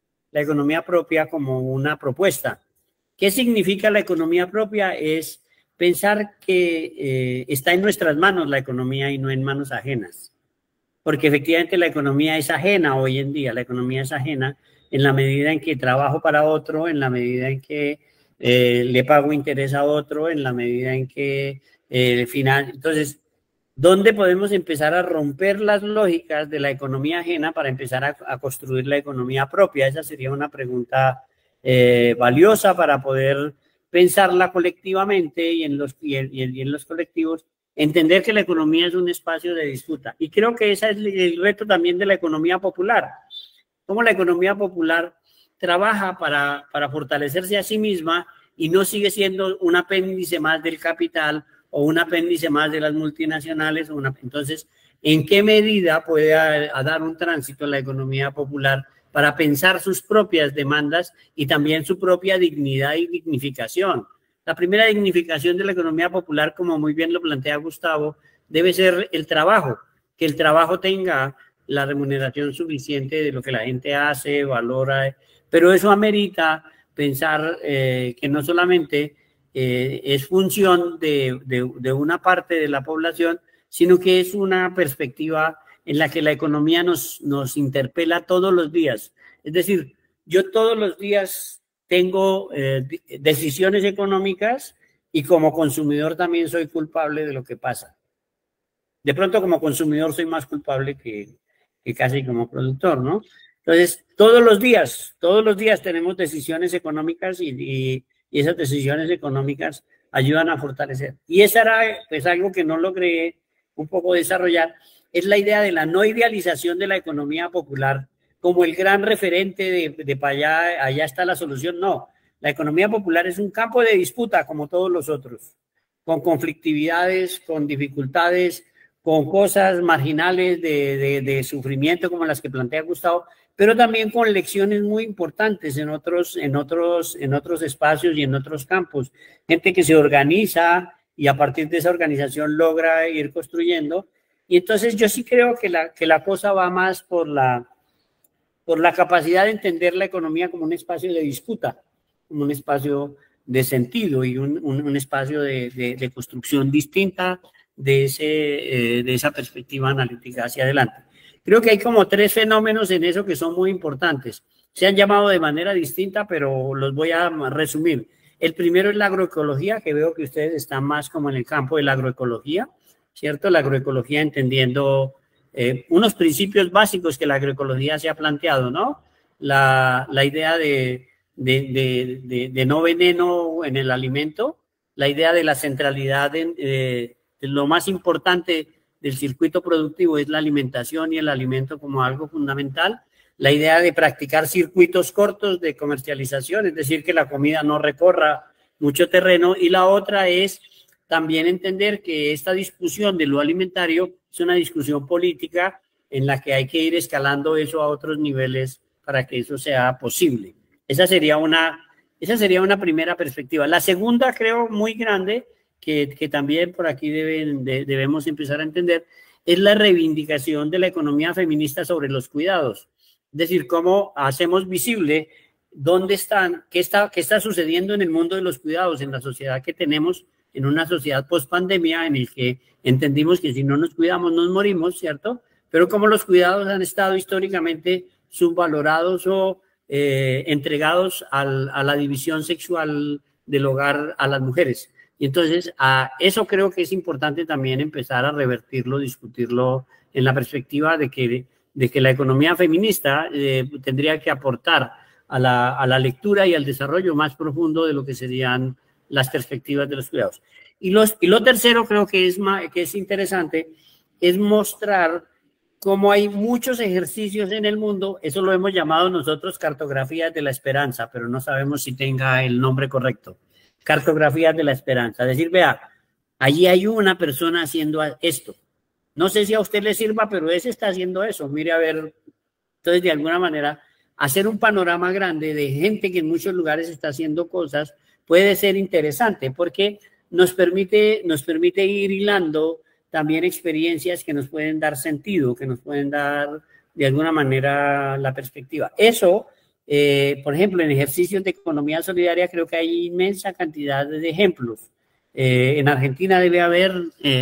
como una propuesta. ¿Qué significa la economía propia? Es pensar que está en nuestras manos la economía y no en manos ajenas. Porque efectivamente la economía es ajena hoy en día, la economía es ajena en la medida en que trabajo para otro, en la medida en que le pago interés a otro, en la medida en que entonces, ¿dónde podemos empezar a romper las lógicas de la economía ajena para empezar a construir la economía propia? Esa sería una pregunta valiosa para poder pensarla colectivamente y en los colectivos, entender que la economía es un espacio de disputa. Y creo que ese es el reto también de la economía popular. Cómo la economía popular trabaja para fortalecerse a sí misma y no sigue siendo un apéndice más del capital o un apéndice más de las multinacionales. Entonces, ¿en qué medida puede dar un tránsito a la economía popular para pensar sus propias demandas y también su propia dignidad y dignificación? La primera dignificación de la economía popular, como muy bien lo plantea Gustavo, debe ser el trabajo, que el trabajo tenga la remuneración suficiente de lo que la gente hace, valora, pero eso amerita pensar que no solamente es función de una parte de la población, sino que es una perspectiva en la que la economía nos interpela todos los días. Es decir, yo todos los días tengo decisiones económicas y como consumidor también soy culpable de lo que pasa. De pronto como consumidor soy más culpable que casi como productor, ¿no? Entonces, todos los días tenemos decisiones económicas y esas decisiones económicas ayudan a fortalecer. Y esa era pues algo que no logré un poco desarrollar, es la idea de la no idealización de la economía popular como el gran referente de para allá está la solución. No, la economía popular es un campo de disputa como todos los otros, con conflictividades, con dificultades, con cosas marginales de sufrimiento como las que plantea Gustavo, pero también con lecciones muy importantes en otros espacios y en otros campos. Gente que se organiza y a partir de esa organización logra ir construyendo. Y entonces yo sí creo que la cosa va más por la capacidad de entender la economía como un espacio de disputa, como un espacio de sentido y un espacio de construcción distinta de esa perspectiva analítica hacia adelante. Creo que hay como 3 fenómenos en eso que son muy importantes. Se han llamado de manera distinta, pero los voy a resumir. El primero es la agroecología, que veo que ustedes están más como en el campo de la agroecología, ¿cierto? La agroecología entendiendo unos principios básicos que la agroecología se ha planteado, ¿no? La idea de no veneno en el alimento, la idea de la centralidad de lo más importante del circuito productivo es la alimentación y el alimento como algo fundamental. La idea de practicar circuitos cortos de comercialización, es decir, que la comida no recorra mucho terreno. Y la otra es también entender que esta discusión de lo alimentario es una discusión política en la que hay que ir escalando eso a otros niveles para que eso sea posible. Esa sería una primera perspectiva. La segunda, creo, muy grande, que también por aquí debemos empezar a entender, es la reivindicación de la economía feminista sobre los cuidados. Es decir, cómo hacemos visible dónde están, qué está sucediendo en el mundo de los cuidados, en la sociedad que tenemos, en una sociedad post-pandemia en el que entendimos que si no nos cuidamos nos morimos, ¿cierto? Pero como los cuidados han estado históricamente subvalorados o entregados a la división sexual del hogar a las mujeres. Y entonces, eso creo que es importante también empezar a revertirlo, discutirlo en la perspectiva de que la economía feminista tendría que aportar a la lectura y al desarrollo más profundo de lo que serían las perspectivas de los cuidados. Y lo tercero creo que es interesante, es mostrar cómo hay muchos ejercicios en el mundo, eso lo hemos llamado nosotros cartografías de la esperanza, pero no sabemos si tenga el nombre correcto. Cartografías de la esperanza. Es decir, vea, allí hay una persona haciendo esto. No sé si a usted le sirva, pero ese está haciendo eso. Mire a ver. Entonces, de alguna manera, hacer un panorama grande de gente que en muchos lugares está haciendo cosas puede ser interesante porque nos permite ir hilando también experiencias que nos pueden dar sentido, que nos pueden dar de alguna manera la perspectiva. Eso, por ejemplo, en ejercicios de economía solidaria creo que hay inmensa cantidad de ejemplos. En Argentina debe haber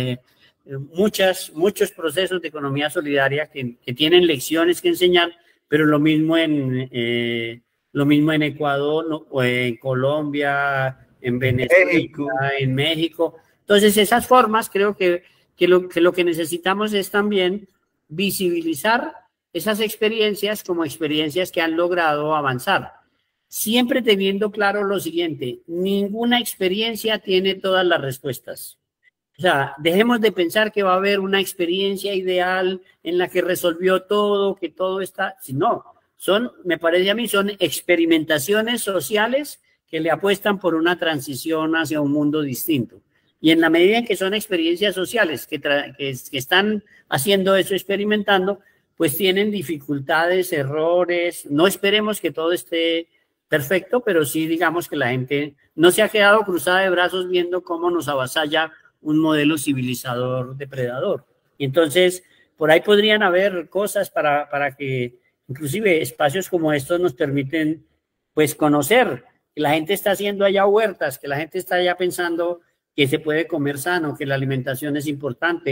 muchos procesos de economía solidaria que tienen lecciones que enseñar, pero lo mismo en Ecuador, ¿no? O en Colombia, en Venezuela, en México. Entonces, esas formas creo que lo que necesitamos es también visibilizar esas experiencias como experiencias que han logrado avanzar. Siempre teniendo claro lo siguiente, ninguna experiencia tiene todas las respuestas. O sea, dejemos de pensar que va a haber una experiencia ideal en la que resolvió todo, que todo está... No, me parece a mí, son experimentaciones sociales que le apuestan por una transición hacia un mundo distinto. Y en la medida en que son experiencias sociales que están haciendo eso, experimentando, pues tienen dificultades, errores. No esperemos que todo esté perfecto, pero sí digamos que la gente no se ha quedado cruzada de brazos viendo cómo nos avasalla un modelo civilizador depredador. Y entonces, por ahí podrían haber cosas para que inclusive espacios como estos nos permiten pues conocer que la gente está haciendo allá huertas, que la gente está allá pensando que se puede comer sano, que la alimentación es importante,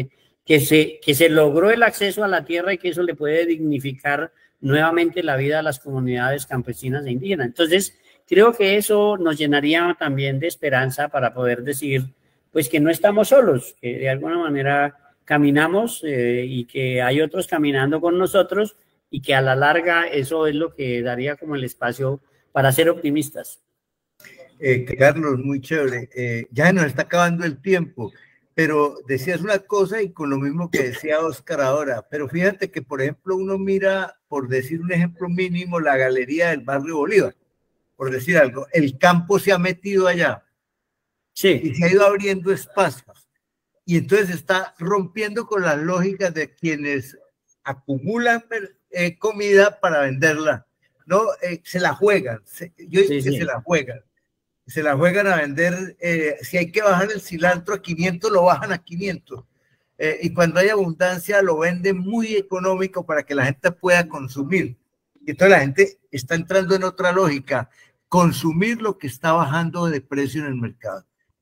que se logró el acceso a la tierra y que eso le puede dignificar nuevamente la vida a las comunidades campesinas e indígenas. Entonces, creo que eso nos llenaría también de esperanza para poder decir, pues, que no estamos solos, que de alguna manera caminamos y que hay otros caminando con nosotros y que a la larga eso es lo que daría como el espacio para ser optimistas. Carlos, muy chévere. Ya nos está acabando el tiempo, pero decías una cosa y con lo mismo que decía Oscar ahora, pero fíjate que, por ejemplo, uno mira, por decir un ejemplo mínimo, la galería del barrio Bolívar, por decir algo, el campo se ha metido allá, sí, y se ha ido abriendo espacios, y entonces está rompiendo con las lógicas de quienes acumulan comida para venderla, ¿no? Se la juegan, yo digo que se la juegan a vender, si hay que bajar el cilantro a 500, lo bajan a 500, y cuando hay abundancia lo venden muy económico para que la gente pueda consumir, y entonces la gente está entrando en otra lógica, consumir lo que está bajando de precio en el mercado,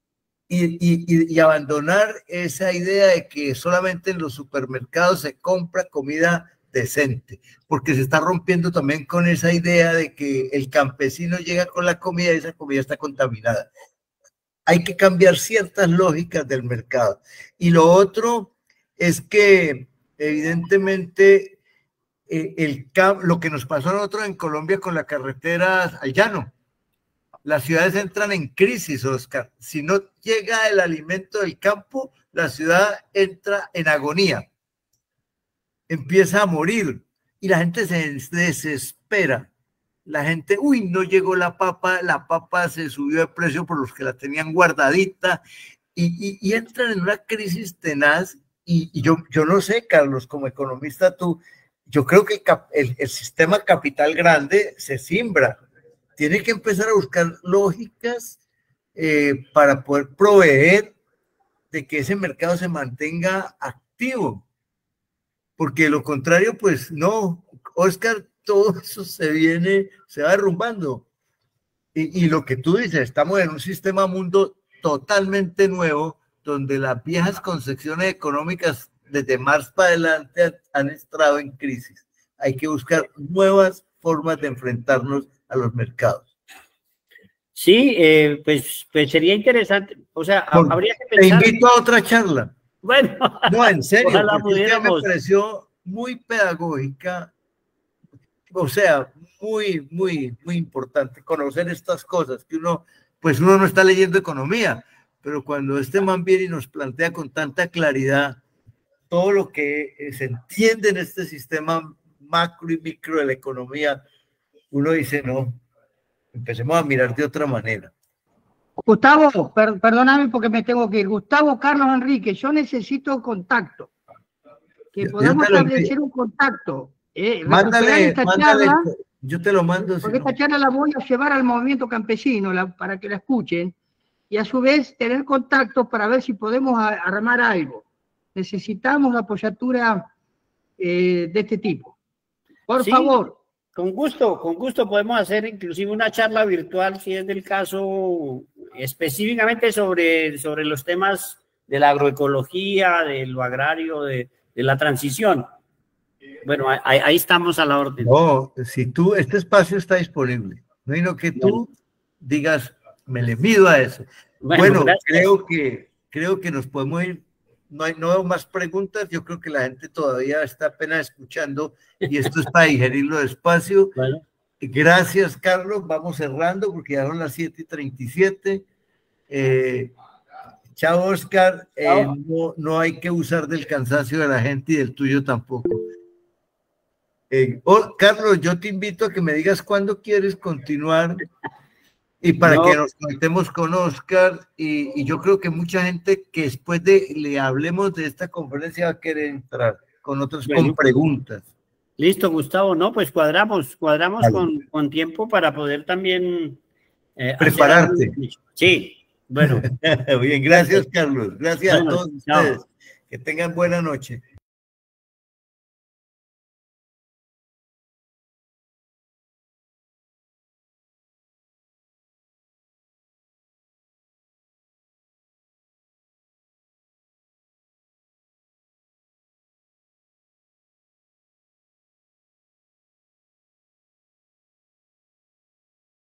y abandonar esa idea de que solamente en los supermercados se compra comida decente, porque se está rompiendo también con esa idea de que el campesino llega con la comida y esa comida está contaminada. Hay que cambiar ciertas lógicas del mercado. Y lo otro es que evidentemente lo que nos pasó a nosotros en Colombia con la carretera al llano, las ciudades entran en crisis, Oscar. Si no llega el alimento del campo, la ciudad entra en agonía, empieza a morir y la gente se desespera. La gente, uy, no llegó la papa se subió de precio por los que la tenían guardadita y entran en una crisis tenaz. Y yo no sé, Carlos, como economista tú, yo creo que el sistema capital grande se simbra. Tiene que empezar a buscar lógicas para poder proveer de que ese mercado se mantenga activo. Porque de lo contrario, pues no, Oscar, todo eso se va derrumbando. Y lo que tú dices, estamos en un sistema mundo totalmente nuevo, donde las viejas concepciones económicas desde marzo para adelante han entrado en crisis. Hay que buscar nuevas formas de enfrentarnos a los mercados. Sí, pues sería interesante, o sea, habría que pensar... Te invito a otra charla. Bueno, no, en serio, porque usted me pareció muy pedagógica, o sea, muy, muy, muy importante conocer estas cosas, que uno no está leyendo economía, pero cuando este man viene y nos plantea con tanta claridad todo lo que se entiende en este sistema macro y micro de la economía, uno dice, no, empecemos a mirar de otra manera. Gustavo, perdóname porque me tengo que ir. Gustavo Carlos Enrique, yo necesito contacto. Que podamos establecer un contacto. Mándale, charla, yo te lo mando. Porque esta charla la voy a llevar al movimiento campesino para que la escuchen y a su vez tener contacto para ver si podemos armar algo. Necesitamos la apoyatura de este tipo. Por favor. Con gusto podemos hacer inclusive una charla virtual, si es del caso, específicamente sobre los temas de la agroecología, de lo agrario, de la transición. Bueno, ahí estamos a la orden. No, si este espacio está disponible, no hay no que tú digas, me le mido a eso. Bueno, creo que nos podemos ir. No veo más preguntas, yo creo que la gente todavía está apenas escuchando y esto es para digerirlo despacio. Bueno. Gracias, Carlos, vamos cerrando porque ya son las 7:37. Chao, Oscar. No hay que usar del cansancio de la gente y del tuyo tampoco. Carlos, yo te invito a que me digas cuándo quieres continuar y para que nos conectemos con Oscar y yo creo que mucha gente que después le hablemos de esta conferencia va a querer entrar con con preguntas. Listo, Gustavo, no, pues cuadramos con tiempo para poder también prepararte. Sí, bueno. Bien, gracias, Carlos. Gracias a todos ustedes. Que tengan buena noche.